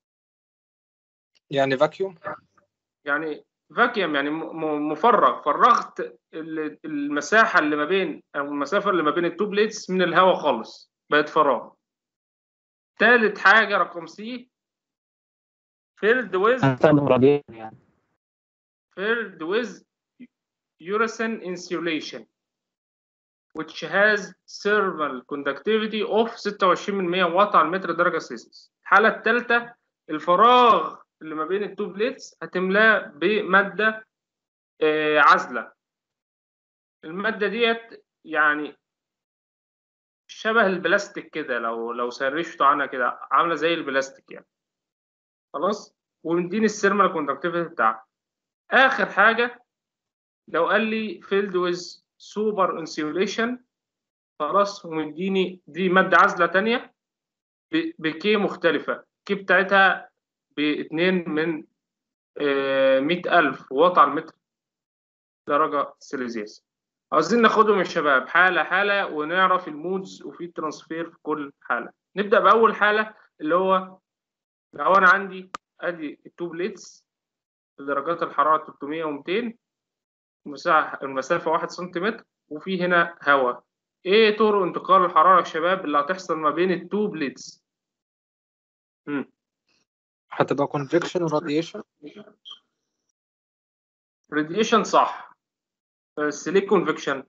[SPEAKER 8] يعني فاكيوم.
[SPEAKER 1] يعني فاكيوم يعني مفرغ، فرغت المساحه اللي ما بين او المسافه اللي ما بين التو بليتس من الهواء خالص، بقت فراغ. ثالث حاجه رقم سي filled with
[SPEAKER 10] هستخدم راديشن يعني
[SPEAKER 1] filled with urethane insulation which has thermal conductivity of ستة وعشرين بالمية واط على المتر درجة سلسيوس. الحالة الثالثة الفراغ اللي ما بين التو بليتس هتملاه بمادة آه عازلة. المادة ديت يعني شبه البلاستيك كده، لو لو سرشتوا عنها كده عاملة زي البلاستيك يعني. خلاص، ومديني الثيرمال كوندكتيفيتي بتاعها. آخر حاجة لو قال لي filled with سوبر انسيوليشن خلاص، ومديني دي ماده عازله تانية بكي مختلفه، كي بتاعتها باتنين من مئة ألف واط على المتر درجه سيليزيوس. عاوزين ناخدهم يا شباب حاله حاله ونعرف المودز وفي ترانسفير في كل حاله. نبدا باول حاله اللي هو لو انا عندي ادي التو بليتس بدرجات الحراره ثلاثمية ومئتين، المساحه المسافه واحد سنتيمتر، وفي هنا هواء. ايه طرق انتقال الحراره يا شباب اللي هتحصل ما بين التو بليتس؟ امم
[SPEAKER 8] هتبقى convection وراديشن.
[SPEAKER 1] راديشن صح، بس ليه كونفكشن؟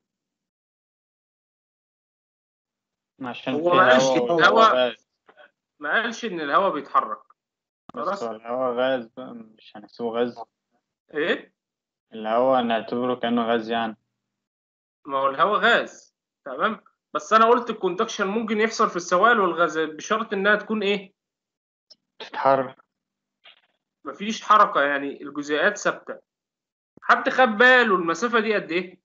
[SPEAKER 2] عشان
[SPEAKER 1] هو
[SPEAKER 2] في
[SPEAKER 1] ما قالش
[SPEAKER 2] هواء والهواء
[SPEAKER 1] الهواء
[SPEAKER 2] غاز.
[SPEAKER 1] ما قالش ان الهواء بيتحرك.
[SPEAKER 2] بس
[SPEAKER 1] خلاص
[SPEAKER 2] هو الهواء غاز بقى، مش هنحسبه غاز.
[SPEAKER 1] ايه؟
[SPEAKER 2] الهواء نعتبره كأنه غاز يعني.
[SPEAKER 1] ما هو الهواء غاز تمام، بس انا قلت الكوندكشن ممكن يحصل في السوائل والغازات بشرط انها تكون ايه؟
[SPEAKER 2] تتحرك.
[SPEAKER 1] مفيش حركه، يعني الجزيئات ثابته. حد خد باله المسافه دي قد ايه؟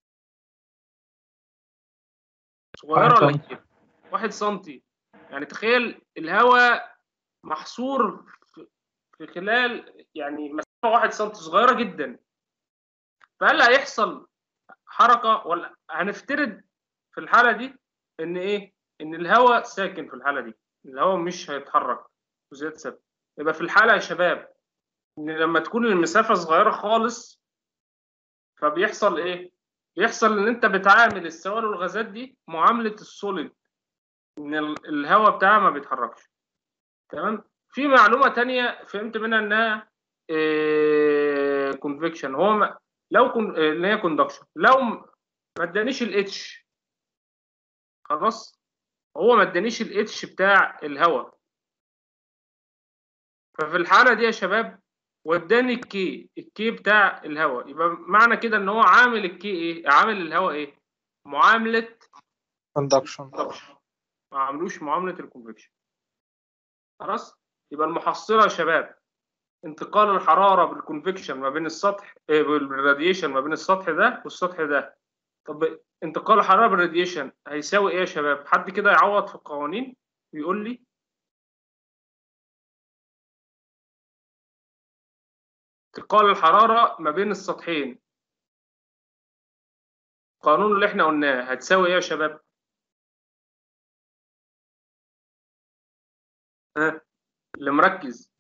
[SPEAKER 1] صغيره
[SPEAKER 4] واحد
[SPEAKER 1] ولا
[SPEAKER 4] سنتي.
[SPEAKER 1] كبيره؟ واحد سنتي. يعني تخيل الهواء محصور في- في خلال يعني مسافه واحد سنتي، صغيره جدا. فهل هيحصل حركه ولا هنفترض في الحاله دي ان ايه؟ ان الهواء ساكن في الحاله دي، الهواء مش هيتحرك، جزيئات ثابته. يبقى في الحاله يا شباب ان لما تكون المسافه صغيره خالص فبيحصل ايه؟ بيحصل ان انت بتعامل السوائل والغازات دي معامله السوليد، ان ال- الهواء بتاعها ما بيتحركش. تمام؟ في معلومه تانية فهمت منها انها كونفكشن. هو ما لو كن اللي هي كوندكشن، لو ما ادانيش الاتش خلاص، هو ما ادانيش الاتش بتاع الهواء، ففي الحاله دي يا شباب واداني الكي الكي بتاع الهواء، يبقى معنى كده ان هو عامل الكي ايه؟ عامل الهواء ايه؟ معامله
[SPEAKER 8] conduction.
[SPEAKER 1] ما عملوش معامله الكونفكشن. خلاص؟ يبقى المحصله يا شباب انتقال الحراره بالكونفكشن ما بين السطح إيه بالراديشن ما بين السطح ده والسطح ده. طب انتقال الحراره بالراديشن هيساوي ايه يا شباب؟ حد كده يعوض في القوانين ويقول لي. انتقال الحراره ما بين السطحين، القانون اللي احنا قلناه هتساوي ايه يا شباب؟ ها اللي مركز،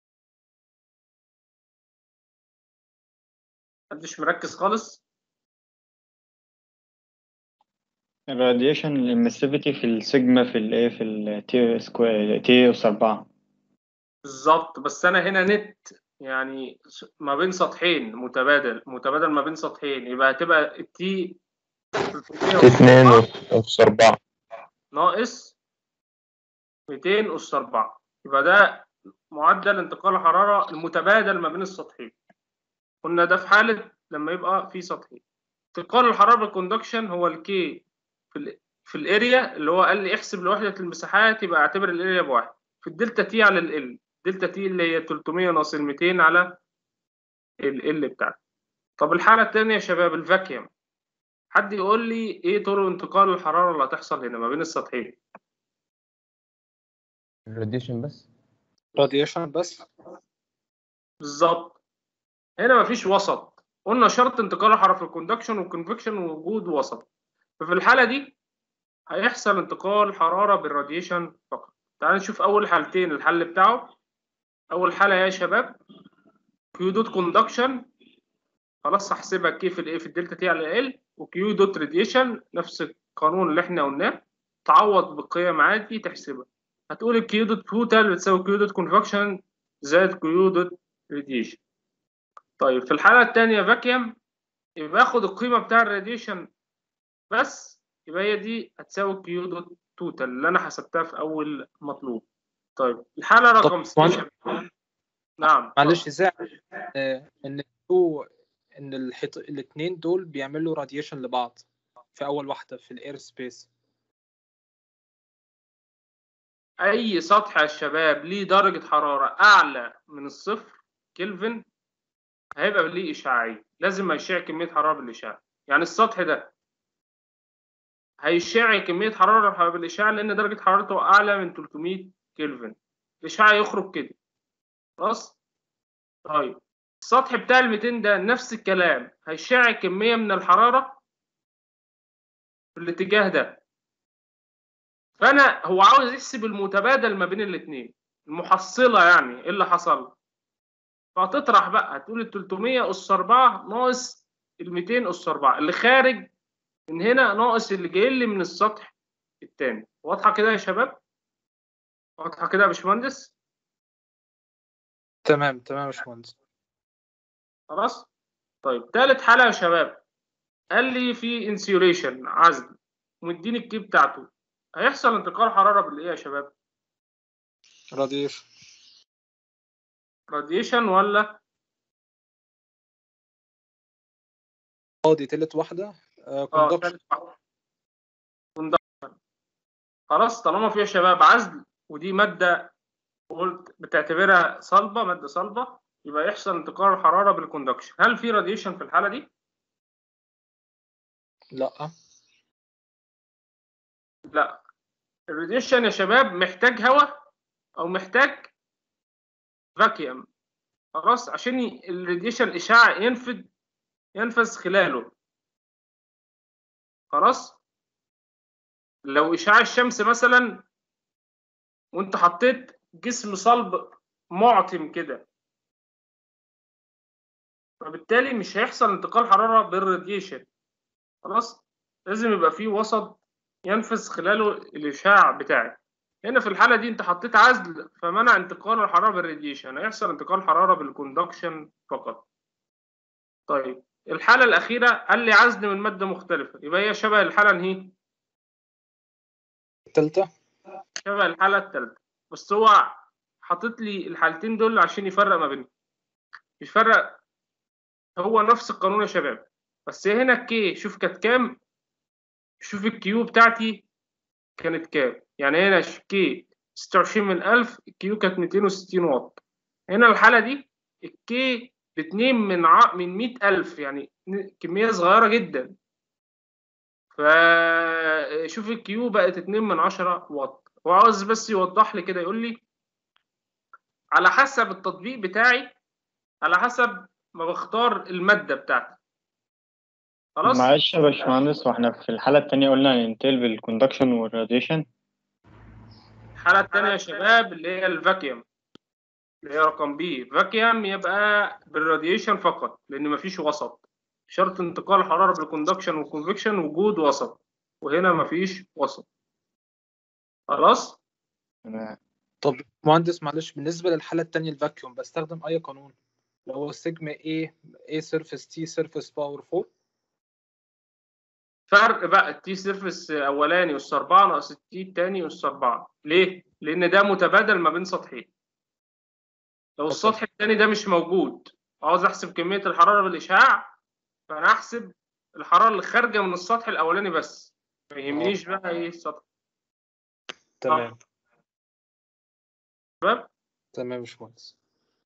[SPEAKER 1] محدش مركز خالص.
[SPEAKER 2] الراديشن الاميسيفيتي في السيجما في الايه في التي سكوير تي اس أربعة.
[SPEAKER 1] بالظبط، بس انا هنا نت يعني ما بين سطحين، متبادل متبادل ما بين سطحين، يبقى هتبقى التي
[SPEAKER 11] اتنين أس أربعة
[SPEAKER 1] ناقص مئتين أس أربعة، يبقى ده معدل انتقال الحرارة المتبادل ما بين السطحين. قلنا ده في حالة لما يبقى في سطحين. انتقال الحرارة بالكوندكشن هو الكي في ال في الاريا، اللي هو قال لي احسب لوحدة المساحات، يبقى اعتبر الاريا بواحد في الدلتا تي على ال دلتا تي اللي هي ثلاثمية ناقص ال مئتين على ال ال بتاعتي. طب الحالة الثانية يا شباب الفاكيوم، حد يقول لي ايه طرق انتقال الحرارة اللي هتحصل هنا ما بين السطحين؟
[SPEAKER 3] الراديشن بس.
[SPEAKER 8] راديشن بس.
[SPEAKER 1] بالظبط، هنا مفيش وسط. قلنا شرط انتقال الحرارة في الكوندكشن والكونفكشن وجود وسط، ففي الحالة دي هيحصل انتقال حرارة بالراديشن فقط. تعال نشوف أول حالتين الحل بتاعه. أول حالة يا شباب كيو دوت كوندكشن، خلاص هحسبها كيف في الايه في الدلتا تي على ال، وكيو دوت راديشن نفس القانون اللي احنا قلناه، تعوض بالقيم عادي تحسبها. هتقول الكيو دوت توتال بتساوي كيو دوت كونفكشن زائد كيو دوت راديشن. طيب في الحالة الثانية فاكيوم، يبقى اخد القيمة بتاع الراديشن بس، يبقى هي دي هتساوي كيو دوت توتال اللي انا حسبتها في اول مطلوب. طيب الحالة رقم ستة. نعم
[SPEAKER 8] معلش ازاي آه، ان التو ان الحيط الاثنين دول بيعملوا راديشن لبعض في اول واحده في الاير سبيس؟
[SPEAKER 1] اي سطح يا شباب ليه درجة حرارة اعلى من الصفر كلفن هيبقى ليه اشعاعية، لازم يشع كمية حرارة بالاشعاع. يعني السطح ده هيشع كمية حرارة بالإشعاع لأن درجة حرارته أعلى من ثلاثمية كلفن. الإشعاع يخرج كده. خلاص؟ طيب السطح بتاع ال ميتين ده نفس الكلام، هيشع كمية من الحرارة في الاتجاه ده. فأنا هو عاوز يحسب المتبادل ما بين الاتنين، المحصلة يعني إيه اللي حصل؟ فهتطرح بقى، هتقول ال ثلاثمية أس أربعة ناقص ال ميتين أس أربعة اللي خارج من هنا ناقص اللي جاي لي من السطح التاني. واضحة كده يا شباب؟ واضحة كده يا باشمهندس؟
[SPEAKER 8] تمام تمام يا باشمهندس.
[SPEAKER 1] خلاص؟ طيب تالت حالة يا شباب، قال لي في انسيوليشن عزل ومديني الكي بتاعته، هيحصل انتقال حرارة بالايه يا شباب؟
[SPEAKER 8] راديشن.
[SPEAKER 1] راديشن ولا؟
[SPEAKER 8] اه دي تالت واحدة.
[SPEAKER 1] اه
[SPEAKER 8] كوندكشن.
[SPEAKER 1] تالت واحدة كوندكشن. خلاص طالما في يا شباب عزل ودي مادة قلت بتعتبرها صلبة، مادة صلبة، يبقى يحصل انتقال الحرارة بالكوندكشن. هل في راديشن في الحالة دي؟
[SPEAKER 8] لا.
[SPEAKER 1] لا. الراديشن يا شباب محتاج هواء او محتاج فاكيوم. خلاص عشان الراديشن اشعاع ينفذ ينفذ خلاله. خلاص لو اشعاع الشمس مثلا وانت حطيت جسم صلب معتم كده، فبالتالي مش هيحصل انتقال حرارة بالراديشن. خلاص لازم يبقى فيه وسط ينفذ خلاله الاشعاع بتاعك. هنا في الحالة دي انت حطيت عزل فمنع انتقال الحرارة بالراديشن، هيحصل انتقال حرارة بالكوندكشن فقط. طيب الحالة الأخيرة قال لي عزل من مادة مختلفة، يبقى هي شبه الحالة انهي؟
[SPEAKER 8] التالتة.
[SPEAKER 1] شبه الحالة التالتة، بس هو حاطط لي الحالتين دول عشان يفرق ما بينهم. يفرق، هو نفس القانون يا شباب، بس هنا الكي شوف كانت كام، شوف الكيو بتاعتي كانت كام. يعني هنا كي ستة وعشرين من ألف، الكيو كانت ميتين وستين واط. هنا الحالة دي الكي باتنين من ع... من مية ألف، يعني كمية صغيرة جدا. فشوف الكيو بقت اتنين من عشرة واط. هو عاوز بس يوضح لي كده، يقول لي على حسب التطبيق بتاعي، على حسب ما بختار المادة بتاعتي. خلاص.
[SPEAKER 2] معلش يا باشمهندس، واحنا في الحالة التانية قلنا هننتقل بالكوندكشن والراديشن.
[SPEAKER 1] الحالة التانية يا شباب اللي هي الفاكيوم، اللي هي رقم بي. فاكيوم يبقى بالراديشن فقط لأن مفيش وسط. شرط انتقال الحرارة بالكوندكشن والكونفكشن وجود وسط، وهنا مفيش وسط. خلاص.
[SPEAKER 2] تمام.
[SPEAKER 8] طب مهندس معلش، بالنسبة للحالة التانية الفاكيوم بستخدم أي قانون؟ اللي هو سيجما A A سيرفيس T سيرفيس باور أربعة.
[SPEAKER 1] فرق بقى التي سيرفيس اولاني اس أربعة ناقص التي التاني اس أربعة. ليه؟ لان ده متبادل ما بين سطحين. لو السطح التاني ده مش موجود، عاوز احسب كميه الحراره بالاشعاع، فانا احسب الحراره اللي خارجه من السطح الاولاني بس، ما يهمنيش بقى ايه السطح.
[SPEAKER 8] تمام
[SPEAKER 1] تمام
[SPEAKER 8] تمام يا باشمهندس.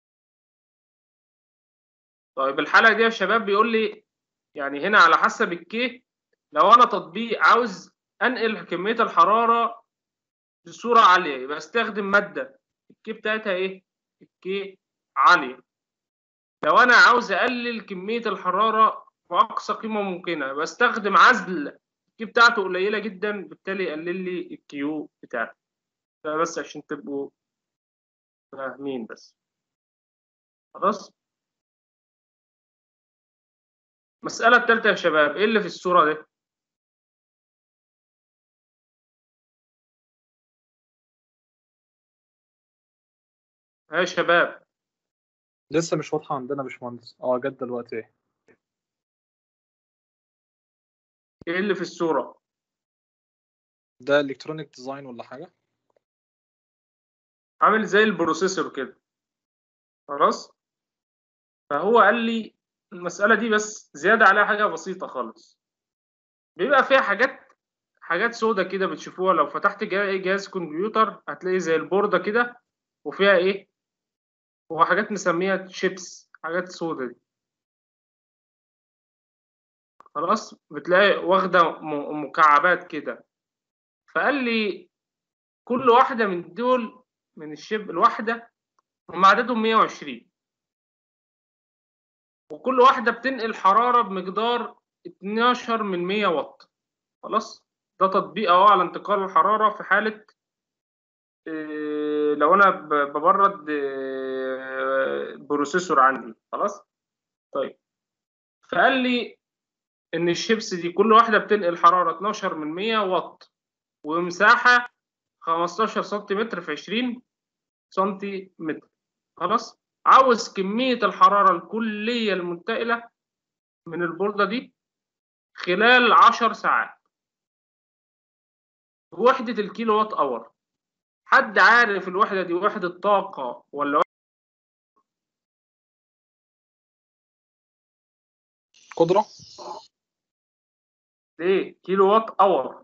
[SPEAKER 1] طيب الحاله دي يا شباب بيقول لي يعني هنا على حسب الكي، لو انا تطبيق عاوز انقل كميه الحراره بصوره عاليه يبقى استخدم ماده الكي بتاعتها ايه؟ الكي عاليه. لو انا عاوز اقلل كميه الحراره باقصى قيمه ممكنه بستخدم عزل الكي بتاعته قليله جدا، بالتالي يقلل لي الكيو بتاعته. ده بس عشان تبقوا فاهمين بس. خلاص. المساله الثالثه يا شباب ايه اللي في الصوره دي؟ ها يا شباب
[SPEAKER 8] لسه مش واضحة عندنا يا باشمهندس. اه جت دلوقتي. ايه
[SPEAKER 1] ايه اللي في الصوره؟
[SPEAKER 8] ده الكترونيك ديزاين ولا حاجة؟
[SPEAKER 1] عامل زي البروسيسور كده. خلاص. فهو قال لي المساله دي بس زياده عليها حاجه بسيطه خالص، بيبقى فيها حاجات حاجات سودة كده بتشوفوها لو فتحت جهاز كمبيوتر، هتلاقي زي البوردة كده وفيها ايه، وحاجات نسميها شيبس، حاجات سودة دي. خلاص بتلاقي واخدة م- مكعبات كده. فقال لي كل واحدة من دول من الشيب الواحدة هم عددهم مية وعشرين، وكل واحدة بتنقل حرارة بمقدار اتناشر من مية واط. خلاص ده تطبيق اهو على انتقال الحرارة في حالة إيه، لو انا ب- ببرد إيه، بروسيسور عندي. خلاص طيب، فقال لي ان الشيبس دي كل واحدة بتنقل حرارة اتناشر من مية واط ومساحة خمستاشر سنتيمتر في عشرين سنتيمتر. خلاص عاوز كمية الحرارة الكلية المنتقلة من البوردة دي خلال عشر ساعات بوحدة الكيلو وات اور. حد عارف الوحدة دي وحدة طاقة ولا وحدة
[SPEAKER 8] قدرة؟
[SPEAKER 1] ايه؟ كيلو وات اور.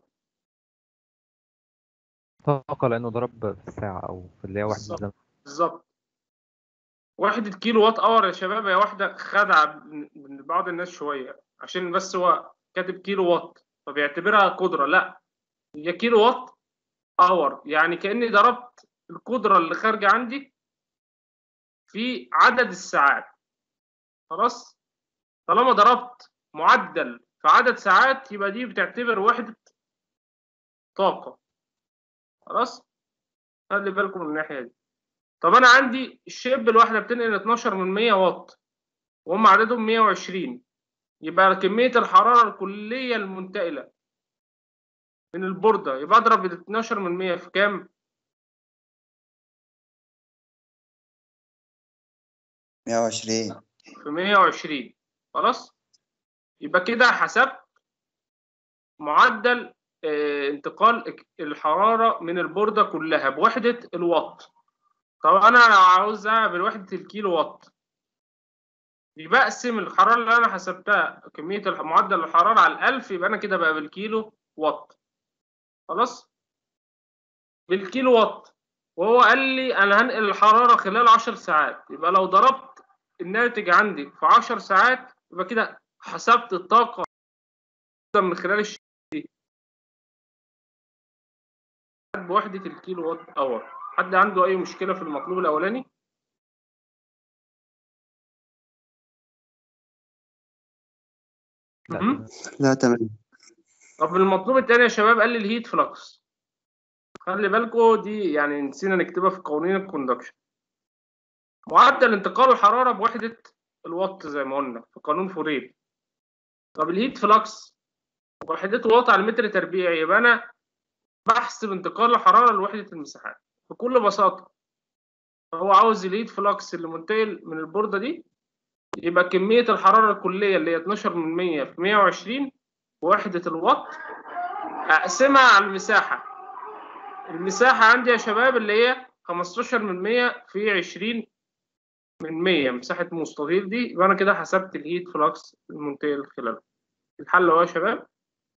[SPEAKER 13] طاقة لأنه ضرب في الساعة أو في اللي هي وحدة
[SPEAKER 1] بالظبط
[SPEAKER 13] الزمن.
[SPEAKER 1] بالظبط. وحدة كيلو وات اور يا شباب هي واحدة خدعة من بعض الناس شوية، عشان بس هو كاتب كيلو وات فبيعتبرها قدرة. لا، هي كيلو وات اور، يعني كأني ضربت القدرة اللي خارجة عندي في عدد الساعات. خلاص طالما ضربت معدل في عدد ساعات يبقى دي بتعتبر وحدة طاقة. خلاص خلي بالكم من الناحية دي. طب أنا عندي الشيب الواحدة بتنقل اتناشر من مية واط وهم عددهم مية وعشرين، يبقى كمية الحرارة الكلية المنتقلة من البوردة يبقى أضرب ال اتناشر من مية في كام؟
[SPEAKER 12] مية وعشرين.
[SPEAKER 1] في مية وعشرين. خلاص يبقى كده حسبت معدل آه، انتقال الحرارة من البوردة كلها بوحدة الواط. طب أنا لو عاوزها بوحدة الكيلو واط يبقى أقسم الحرارة اللي أنا حسبتها كمية الح- معدل الحرارة على الألف، يبقى أنا كده بقى بالكيلو واط. خلاص بالكيلو واط. وهو قال لي أنا هنقل الحرارة خلال عشر ساعات، يبقى لو ضربت الناتج عندي في عشر ساعات يبقى كده حسبت الطاقة من خلال الشيء دي بوحدة الكيلو وات اور. حد عنده أي مشكلة في المطلوب الأولاني؟
[SPEAKER 13] لا
[SPEAKER 1] مهم.
[SPEAKER 13] تمام.
[SPEAKER 12] لا تمام.
[SPEAKER 1] طب المطلوب التاني يا شباب قال لي الهيت فلكس. خلي بالكم دي يعني نسينا نكتبها في قوانين الكوندكشن. معدل انتقال الحرارة بوحدة الوات زي ما قلنا في قانون فوريه. طب الهيت فلكس وحدته واط على المتر تربيعي، يبقى أنا بحسب انتقال الحرارة لوحدة المساحات بكل بساطة. هو عاوز الهيت فلكس اللي منتقل من البوردة دي يبقى كمية الحرارة الكلية اللي هي اتناشر من مية في مية وعشرين بوحدة الوات أقسمها على المساحة. المساحة عندي يا شباب اللي هي خمستاشر من مية في عشرين من مية، مساحة مستطيل دي. يبقى أنا كده حسبت الهيت فلكس المنتقل خلاله. الحل أهو يا شباب.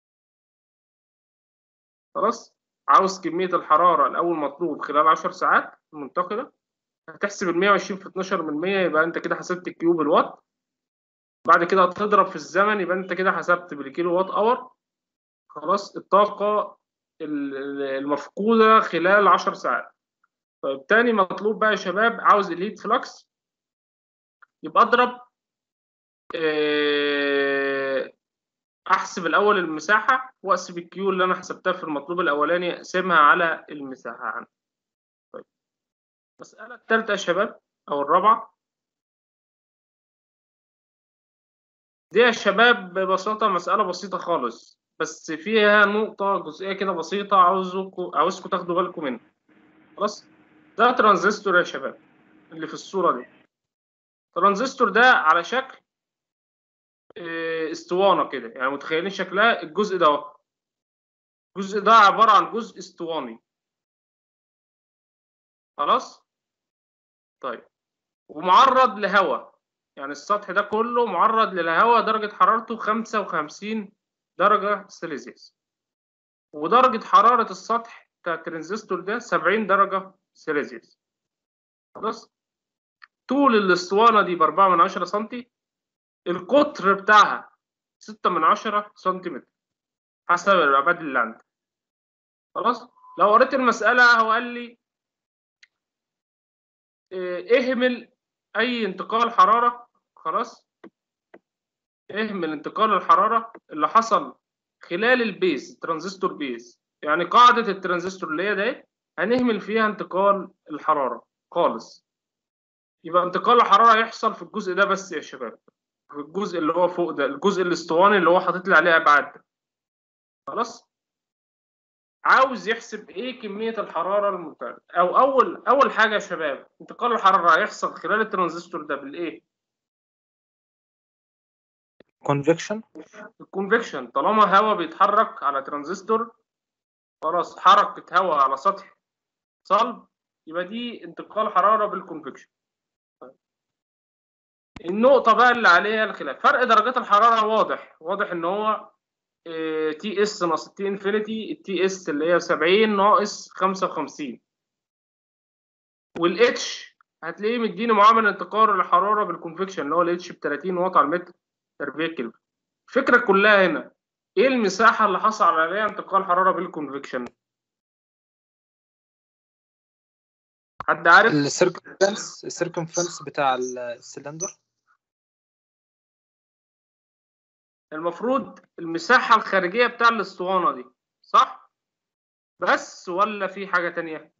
[SPEAKER 1] خلاص عاوز كمية الحرارة الأول مطلوب خلال عشر ساعات منتقلة، هتحسب ال مية وعشرين في اتناشر من مية يبقى أنت كده حسبت الكيو بالوات. بعد كده هتضرب في الزمن يبقى أنت كده حسبت بالكيلو وات أور. خلاص الطاقة المفقودة خلال عشر ساعات. طيب تاني مطلوب بقى يا شباب عاوز الهيت فلكس، يبقى اضرب احسب الاول المساحة واقسم الكيو اللي انا حسبتها في المطلوب الاولاني اقسمها على المساحة عندي. طيب المسألة الثالثة يا شباب او الرابعة دي يا شباب ببساطة مسألة بسيطة خالص، بس فيها نقطة جزئية كده بسيطة عاوزكم عاوزكم تاخدوا بالكم منها. خلاص ده ترانزستور يا شباب اللي في الصورة دي. الترانزستور ده على شكل اسطوانة كده، يعني متخيلين شكلها الجزء ده اهو. الجزء ده عبارة عن جزء اسطواني. خلاص طيب ومعرض لهواء، يعني السطح ده كله معرض للهواء درجة حرارته خمسة وخمسين درجة سيليزيوس، ودرجة حرارة السطح بتاع الترانزستور ده سبعين درجة سيليزيوس. خلاص طول الاسطوانة دي بأربعة من عشرة سنتي. القطر بتاعها ستة من عشرة سنتيمتر حسب الابعاد اللي عندك. خلاص. لو قريت المساله هو قال لي إيه، اهمل اي انتقال حراره. خلاص، اهمل انتقال الحراره اللي حصل خلال البيز ترانزستور بيز، يعني قاعده الترانزستور اللي هي ده هنهمل فيها انتقال الحراره خالص. يبقى انتقال الحراره هيحصل في الجزء ده بس يا شباب، في الجزء اللي هو فوق ده، الجزء الاسطواني اللي هو حاطط لي عليه ابعاد ده. خلاص. عاوز يحسب ايه كميه الحراره المنتقله، او اول اول حاجه يا شباب انتقال الحراره هيحصل خلال الترانزستور ده بالايه؟
[SPEAKER 8] كونفكشن.
[SPEAKER 1] الكونفكشن. طالما هواء بيتحرك على ترانزستور، خلاص حركه هواء على سطح صلب، يبقى دي انتقال حراره بالكونفكشن. النقطه بقى اللي عليها الخلاف فرق درجات الحراره. واضح واضح ان هو تي اس ناقص تي انفينيتي، التي اس اللي هي سبعين ناقص خمسة وخمسين، والاتش هتلاقيه مديني معامل انتقال الحراره بالكونفكشن اللي هو الاتش ب ثلاثين واط على المتر تربيع كلفن. الفكره كلها هنا ايه المساحه اللي حصل عليها انتقال حراره بالكونفكشن؟ حد عارف؟
[SPEAKER 8] السيركمفرنس السيركمفرنس بتاع السلندر.
[SPEAKER 1] المفروض المساحه الخارجيه بتاع الاسطوانه دي، صح؟ بس ولا في حاجه تانية؟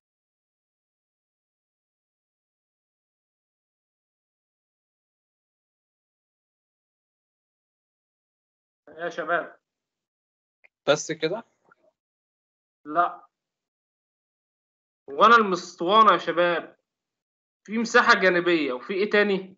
[SPEAKER 1] يا شباب
[SPEAKER 8] بس كده؟
[SPEAKER 1] لا، وانا الاسطوانه يا شباب في مساحه جانبيه وفي ايه تاني؟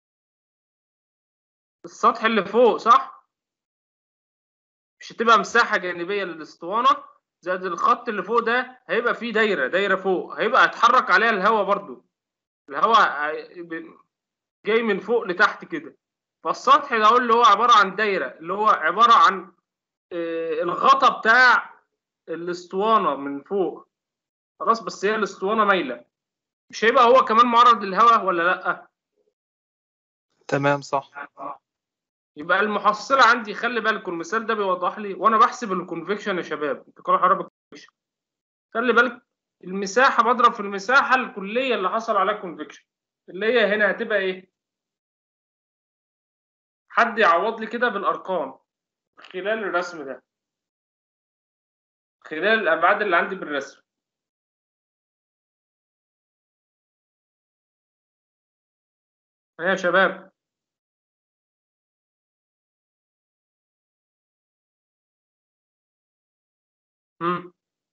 [SPEAKER 1] السطح اللي فوق، صح؟ مش هتبقى مساحه جانبيه للاسطوانه زائد الخط اللي فوق ده، هيبقى فيه دايره دايره فوق، هيبقى هيتحرك عليها الهواء برضو. الهواء جاي من فوق لتحت كده، فالسطح ده اللي هو عباره عن دايره، اللي هو عباره عن الغطا بتاع الاسطوانه من فوق. خلاص، بس هي الاسطوانه مايله، مش هيبقى هو كمان معرض للهواء ولا لا؟
[SPEAKER 8] تمام، صح.
[SPEAKER 1] يبقى المحصله عندي، خلي بالكم المثال ده بيوضح لي وانا بحسب الكونفكشن يا شباب، انتقال الحراره بالكونفكشن. خلي بالك المساحه بضرب في المساحه الكليه اللي حصل عليها كونفكشن، اللي هي هنا هتبقى ايه؟ حد يعوض لي كده بالارقام خلال الرسم ده، خلال الابعاد اللي عندي بالرسم. يا شباب امم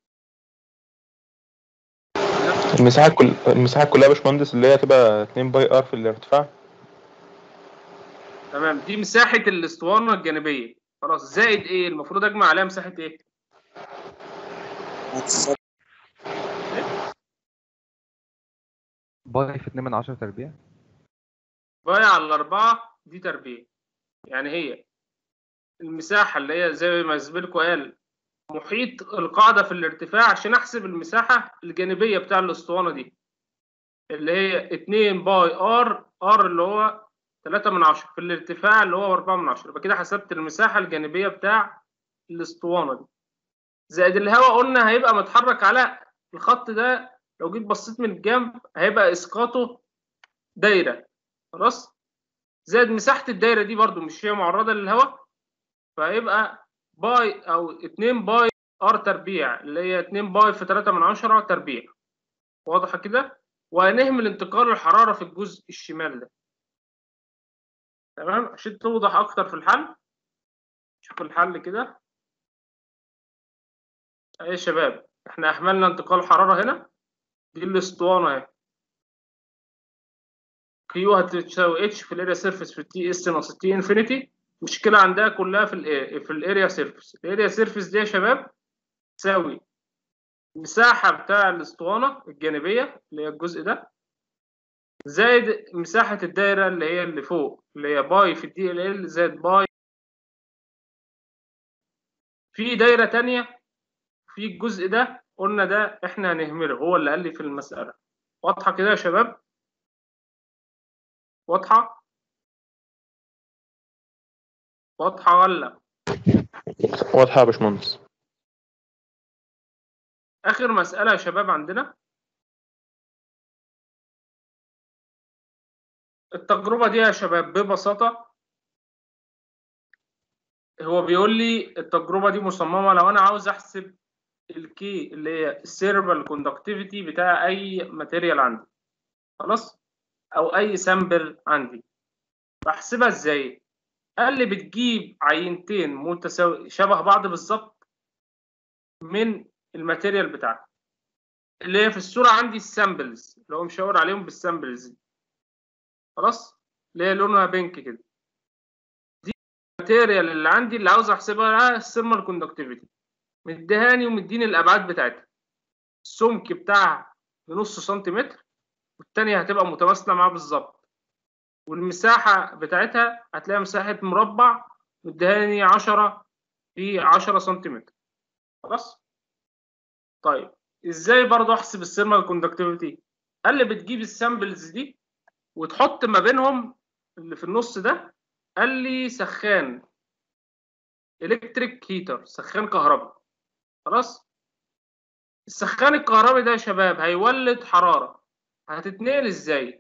[SPEAKER 11] المساحة كل المساحة كلها يا باشمهندس اللي هي هتبقى اتنين باي ار في الارتفاع.
[SPEAKER 1] تمام، دي مساحة الاسطوانة الجانبية. خلاص، زائد ايه؟ المفروض اجمع عليها مساحة ايه؟
[SPEAKER 13] باي في اتنين من عشرة تربيع.
[SPEAKER 1] باي على الأربعة دي تربيع، يعني هي المساحة اللي هي زي ما زميلكوا قال محيط القاعدة في الارتفاع، عشان احسب المساحة الجانبية بتاع الاسطوانة دي اللي هي اتنين باي ار، ار اللي هو تلاتة من عشرة في الارتفاع اللي هو أربعة من عشرة. يبقى كده حسبت المساحة الجانبية بتاع الاسطوانة دي، زائد الهواء قلنا هيبقى متحرك على الخط ده. لو جيت بصيت من الجنب هيبقى اسقاطه دايرة. خلاص، زائد مساحة الدايرة دي برضو مش هي معرضة للهواء، فهيبقى باي او اتنين باي ار تربيع اللي هي اتنين باي في تلاتة من عشرة تربيع. واضحة كده؟ وهنهمل انتقال الحرارة في الجزء الشمال ده. تمام، عشان توضح اكتر في الحل. شوف الحل كده اهي يا شباب، احنا اهملنا انتقال الحرارة هنا. دي الاسطوانة اهي، كيو هتساوي اتش في الاريا سيرفيس في التي اس ناقص تي انفينيتي. المشكلة عندها كلها في ال في الاريا سيرفيس. الاريا سيرفيس دي يا شباب تساوي المساحة بتاع الاسطوانة الجانبية اللي هي الجزء ده، زائد مساحة الدايرة اللي هي اللي فوق اللي هي باي في الدي ال ال زائد باي في دايرة تانية في الجزء ده. قلنا ده احنا هنهمله، هو اللي قال لي في المسألة. واضحة كده يا شباب؟ واضحة؟ واضحة ولا؟
[SPEAKER 11] واضحة يا باشمهندس.
[SPEAKER 1] آخر مسألة يا شباب عندنا، التجربة دي يا شباب ببساطة هو بيقول لي التجربة دي مصممة لو أنا عاوز أحسب الكي اللي هي السيربال كوندكتيفيتي بتاع أي ماتيريال عندي، خلاص، أو أي سامبل عندي، بحسبها إزاي؟ قال لي بتجيب عينتين متساوي شبه بعض بالظبط من الماتيريال بتاعتك اللي هي في الصورة عندي السامبلز اللي هو مشاور عليهم بالسامبلز دي، خلاص، اللي هي لونها بينك كده، دي الماتيريال اللي عندي اللي عاوز احسبها الثيرمال كوندكتيفيتي، مديهاني ومديني الابعاد بتاعتها، السمك بتاعها بنص سنتيمتر والتانية هتبقى متماثلة معاها بالظبط، والمساحة بتاعتها هتلاقي مساحة مربع مديهاني عشرة في عشرة سنتيمتر، خلاص. طيب ازاي برضه احسب الثيرمال كوندكتيفيتي؟ قال لي بتجيب السامبلز دي وتحط ما بينهم اللي في النص ده، قال لي سخان الكتريك هيتر، سخان كهربي، خلاص. السخان الكهربي ده يا شباب هيولد حرارة، هتتنقل ازاي؟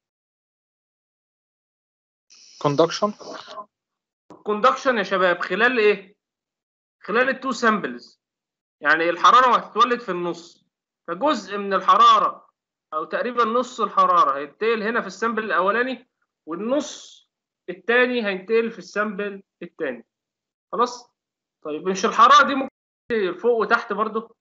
[SPEAKER 8] كوندكشن.
[SPEAKER 1] الكوندكشن يا شباب خلال ايه؟ خلال التو سامبلز، يعني الحرارة هتتولد في النص، فجزء من الحرارة او تقريبا نص الحرارة هينتقل هنا في السامبل الاولاني، والنص التاني هينتقل في السامبل التاني، خلاص. طيب مش الحرارة دي ممكن فوق وتحت برضو؟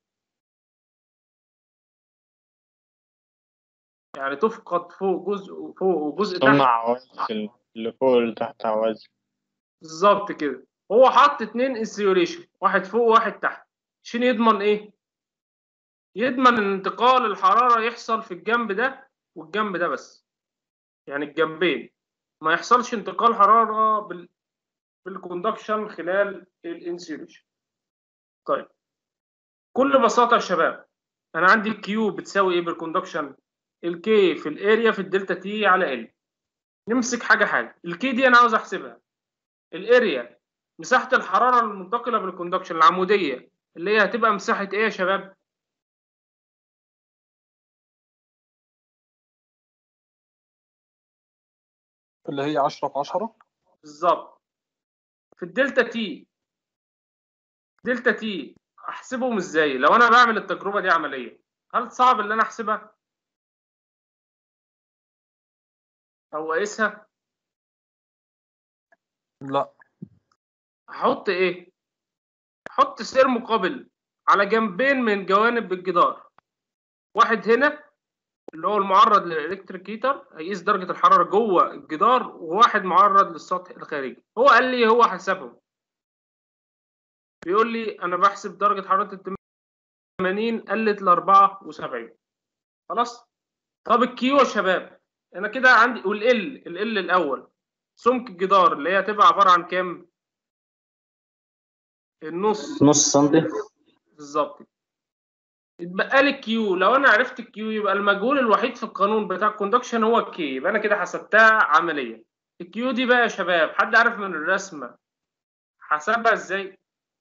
[SPEAKER 1] يعني تفقد فوق جزء فوق وجزء تحت.
[SPEAKER 2] صنع عوازل اللي فوق واللي تحت عوازل.
[SPEAKER 1] بالظبط كده، هو حط اتنين انسيوليشن، واحد فوق وواحد تحت، عشان يضمن ايه؟ يضمن ان انتقال الحرارة يحصل في الجنب ده والجنب ده بس، يعني الجنبين ما يحصلش انتقال حرارة بال... بالكوندكشن خلال الانسيوليشن. طيب بكل بساطة يا شباب انا عندي الكيو بتساوي ايه بالكوندكشن؟ الكي في الاريا في الدلتا تي على ال. نمسك حاجة حاجة، الكي دي انا عاوز احسبها، الاريا مساحة الحرارة المنتقلة بالكوندكشن العمودية اللي هي هتبقى مساحة ايه يا شباب؟
[SPEAKER 8] اللي هي عشرة في عشرة
[SPEAKER 1] بالظبط. في الدلتا تي، دلتا تي احسبهم ازاي؟ لو انا بعمل التجربة دي عملية هل صعب ان انا احسبها او اقيسها؟
[SPEAKER 8] لا.
[SPEAKER 1] هحط ايه؟ احط سير مقابل على جنبين من جوانب الجدار، واحد هنا اللي هو المعرض للالكتريك هيتر هيقيس درجة الحرارة جوه الجدار، وواحد معرض للسطح الخارجي. هو قال لي هو حسبهم، بيقول لي انا بحسب درجة حرارة ال ثمانين قلت ل أربعة وسبعين، خلاص. طب الكيو يا شباب انا كده عندي، والال ال الاول سمك الجدار اللي هي هتبقى عبارة عن كام؟ النص،
[SPEAKER 9] نص سنتي
[SPEAKER 1] بالظبط. يتبقى لي الكيو، لو انا عرفت الكيو يبقى المجهول الوحيد في القانون بتاع الكوندكشن هو الكي، يبقى انا كده حسبتها عمليا. الكيو دي بقى يا شباب حد عارف من الرسمه حسبها ازاي؟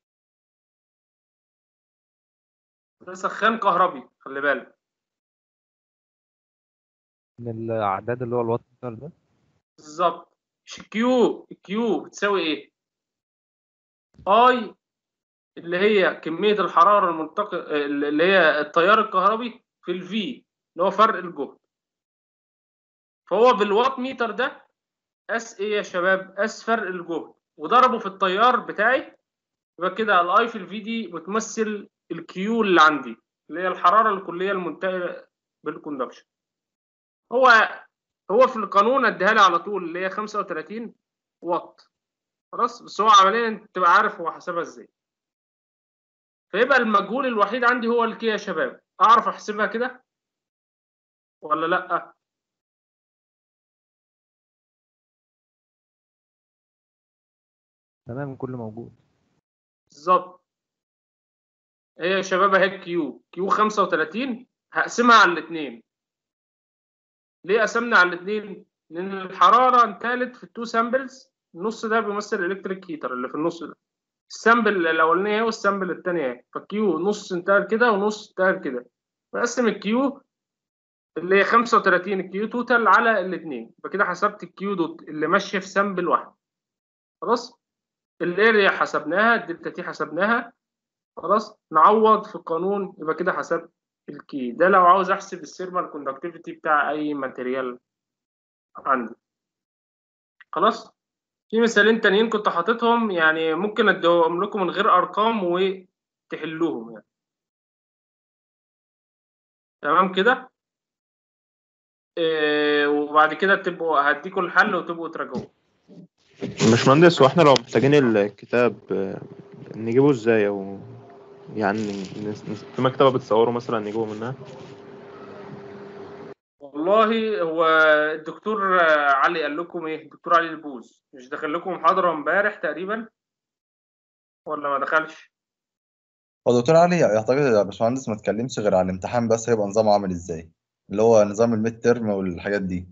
[SPEAKER 1] ده سخان كهربي، خلي بالك.
[SPEAKER 13] من الاعداد اللي هو الوات ميتر ده.
[SPEAKER 1] بالظبط. الكيو الكيو بتساوي ايه؟ اي اللي هي كميه الحراره المنتقل اللي هي التيار الكهربي في الفي اللي هو فرق الجهد. فهو بالوات ميتر ده قاس ايه يا شباب؟ قاس فرق الجهد وضربه في التيار بتاعي، يبقى كده الاي في الفي دي بتمثل الكيو اللي عندي اللي هي الحراره الكليه المنتقله بالكوندكشن. هو هو في القانون اديها لي على طول اللي هي خمسة وثلاثين واط، خلاص، بس هو عمليا انت تبقى عارف هو حسبها ازاي. فيبقى المجهول الوحيد عندي هو الكي يا شباب. اعرف احسبها كده ولا لا؟
[SPEAKER 13] تمام، كله موجود.
[SPEAKER 1] بالظبط. هي يا شباب اهي كيو كيو خمسة وثلاثين، هقسمها على الاثنين. ليه قسمنا على الاثنين؟ لان الحراره انتقلت في التو سامبلز النص ده بيمثل الالكتريك هيتر اللي في النص ده. السامبل الاولانيه والسامبل الثانيه، فالكيو نص انتهر كده ونص انتهر كده. بقسم الكيو اللي هي خمسة وثلاثين الكيو توتال على الاثنين، يبقى كده حسبت الكيو دوت اللي ماشيه في سامبل واحد. خلاص، الاريا حسبناها، الدلتا تي حسبناها. خلاص، نعوض في القانون، يبقى كده حسبت الكي. ده لو عاوز احسب السيرمال كوندكتيفيتي بتاع اي ماتيريال عندي. خلاص، في مثالين تانيين كنت حاططهم، يعني ممكن اديهم لكم من غير ارقام وتحلوهم يعني. تمام كده. إيه، وبعد كده تبقوا هديكم الحل وتبقوا تراجعوه.
[SPEAKER 11] باشمهندس، واحنا لو محتاجين الكتاب آه، نجيبه ازاي؟ او يعني نس- نس- في مكتبة بتصوره مثلا نجيبه منها؟
[SPEAKER 1] والله هو الدكتور علي قال لكم ايه؟ الدكتور علي البوز مش دخل لكم محاضرة امبارح تقريبا ولا ما دخلش؟
[SPEAKER 12] هو دكتور علي اعتقد يا باشمهندس ما اتكلمش غير عن الامتحان بس، هيبقى نظامه عامل ازاي، اللي هو نظام الميد تيرم والحاجات دي.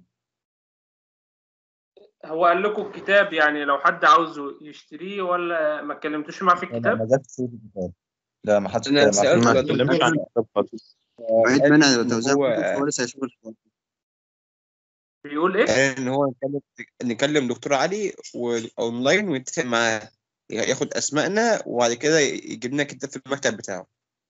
[SPEAKER 1] هو قال لكم الكتاب يعني لو حد عاوزه يشتريه، ولا ما اتكلمتوش معاه في
[SPEAKER 12] لا ما
[SPEAKER 1] الكتاب؟
[SPEAKER 12] جاتش سيرة الكتاب. لا ما حدش
[SPEAKER 14] انا
[SPEAKER 12] اتكلم معاه في
[SPEAKER 14] سالته
[SPEAKER 11] ما
[SPEAKER 14] يا
[SPEAKER 12] الكتاب.
[SPEAKER 11] اتكلمش
[SPEAKER 14] دكتور
[SPEAKER 11] عن الكتاب خالص.
[SPEAKER 14] وعيد
[SPEAKER 12] قال
[SPEAKER 14] منع
[SPEAKER 12] ان
[SPEAKER 14] توزيع
[SPEAKER 12] هو
[SPEAKER 14] الكتب، فهو لسه هيشوف الحوار.
[SPEAKER 1] بيقول ايه؟
[SPEAKER 14] قال ان هو نكلم نكلم دكتور علي واونلاين ونتفق معاه ياخد اسمائنا وبعد كده يجيب لنا كتاب في المكتب بتاعه.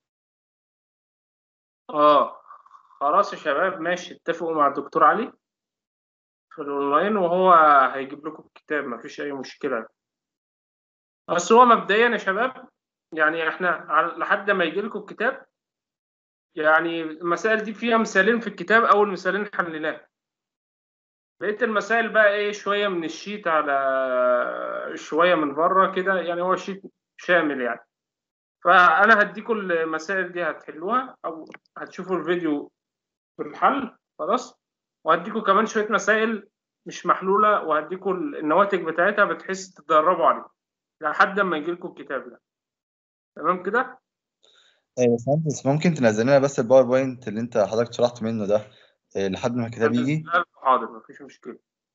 [SPEAKER 1] اه خلاص يا شباب ماشي، اتفقوا مع الدكتور علي في الاونلاين وهو هيجيب لكم الكتاب، مفيش اي مشكلة. بس هو مبدئيا يا شباب، يعني احنا على- لحد ما يجي لكم الكتاب، يعني المسائل دي فيها مثالين في الكتاب، اول مثالين حليناها. بقية المسائل بقى ايه، شوية من الشيت على شوية من بره كده، يعني هو شيت شامل يعني. فأنا هديكم المسائل دي هتحلوها، أو هتشوفوا الفيديو بالحل. خلاص، وهديكم كمان شوية مسائل مش محلولة، وهديكم النواتج بتاعتها بتحس تتدربوا عليها لحد ما يجيلكم الكتاب ده. تمام كده؟
[SPEAKER 12] ايه بس مهندس، ممكن تنزل لنا بس الباوربوينت اللي انت حضرتك شرحت منه ده إيه لحد ما الكتاب يجي؟
[SPEAKER 1] حاضر، مفيش مشكلة.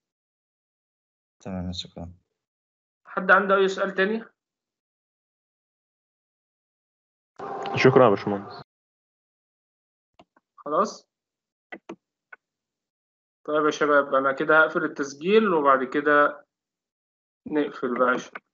[SPEAKER 12] تمام، شكرا.
[SPEAKER 1] حد عنده أي سؤال تاني؟
[SPEAKER 11] شكرا يا باشمهندس.
[SPEAKER 1] خلاص. طيب يا شباب، أنا كده هقفل التسجيل وبعد كده نقفل بقى.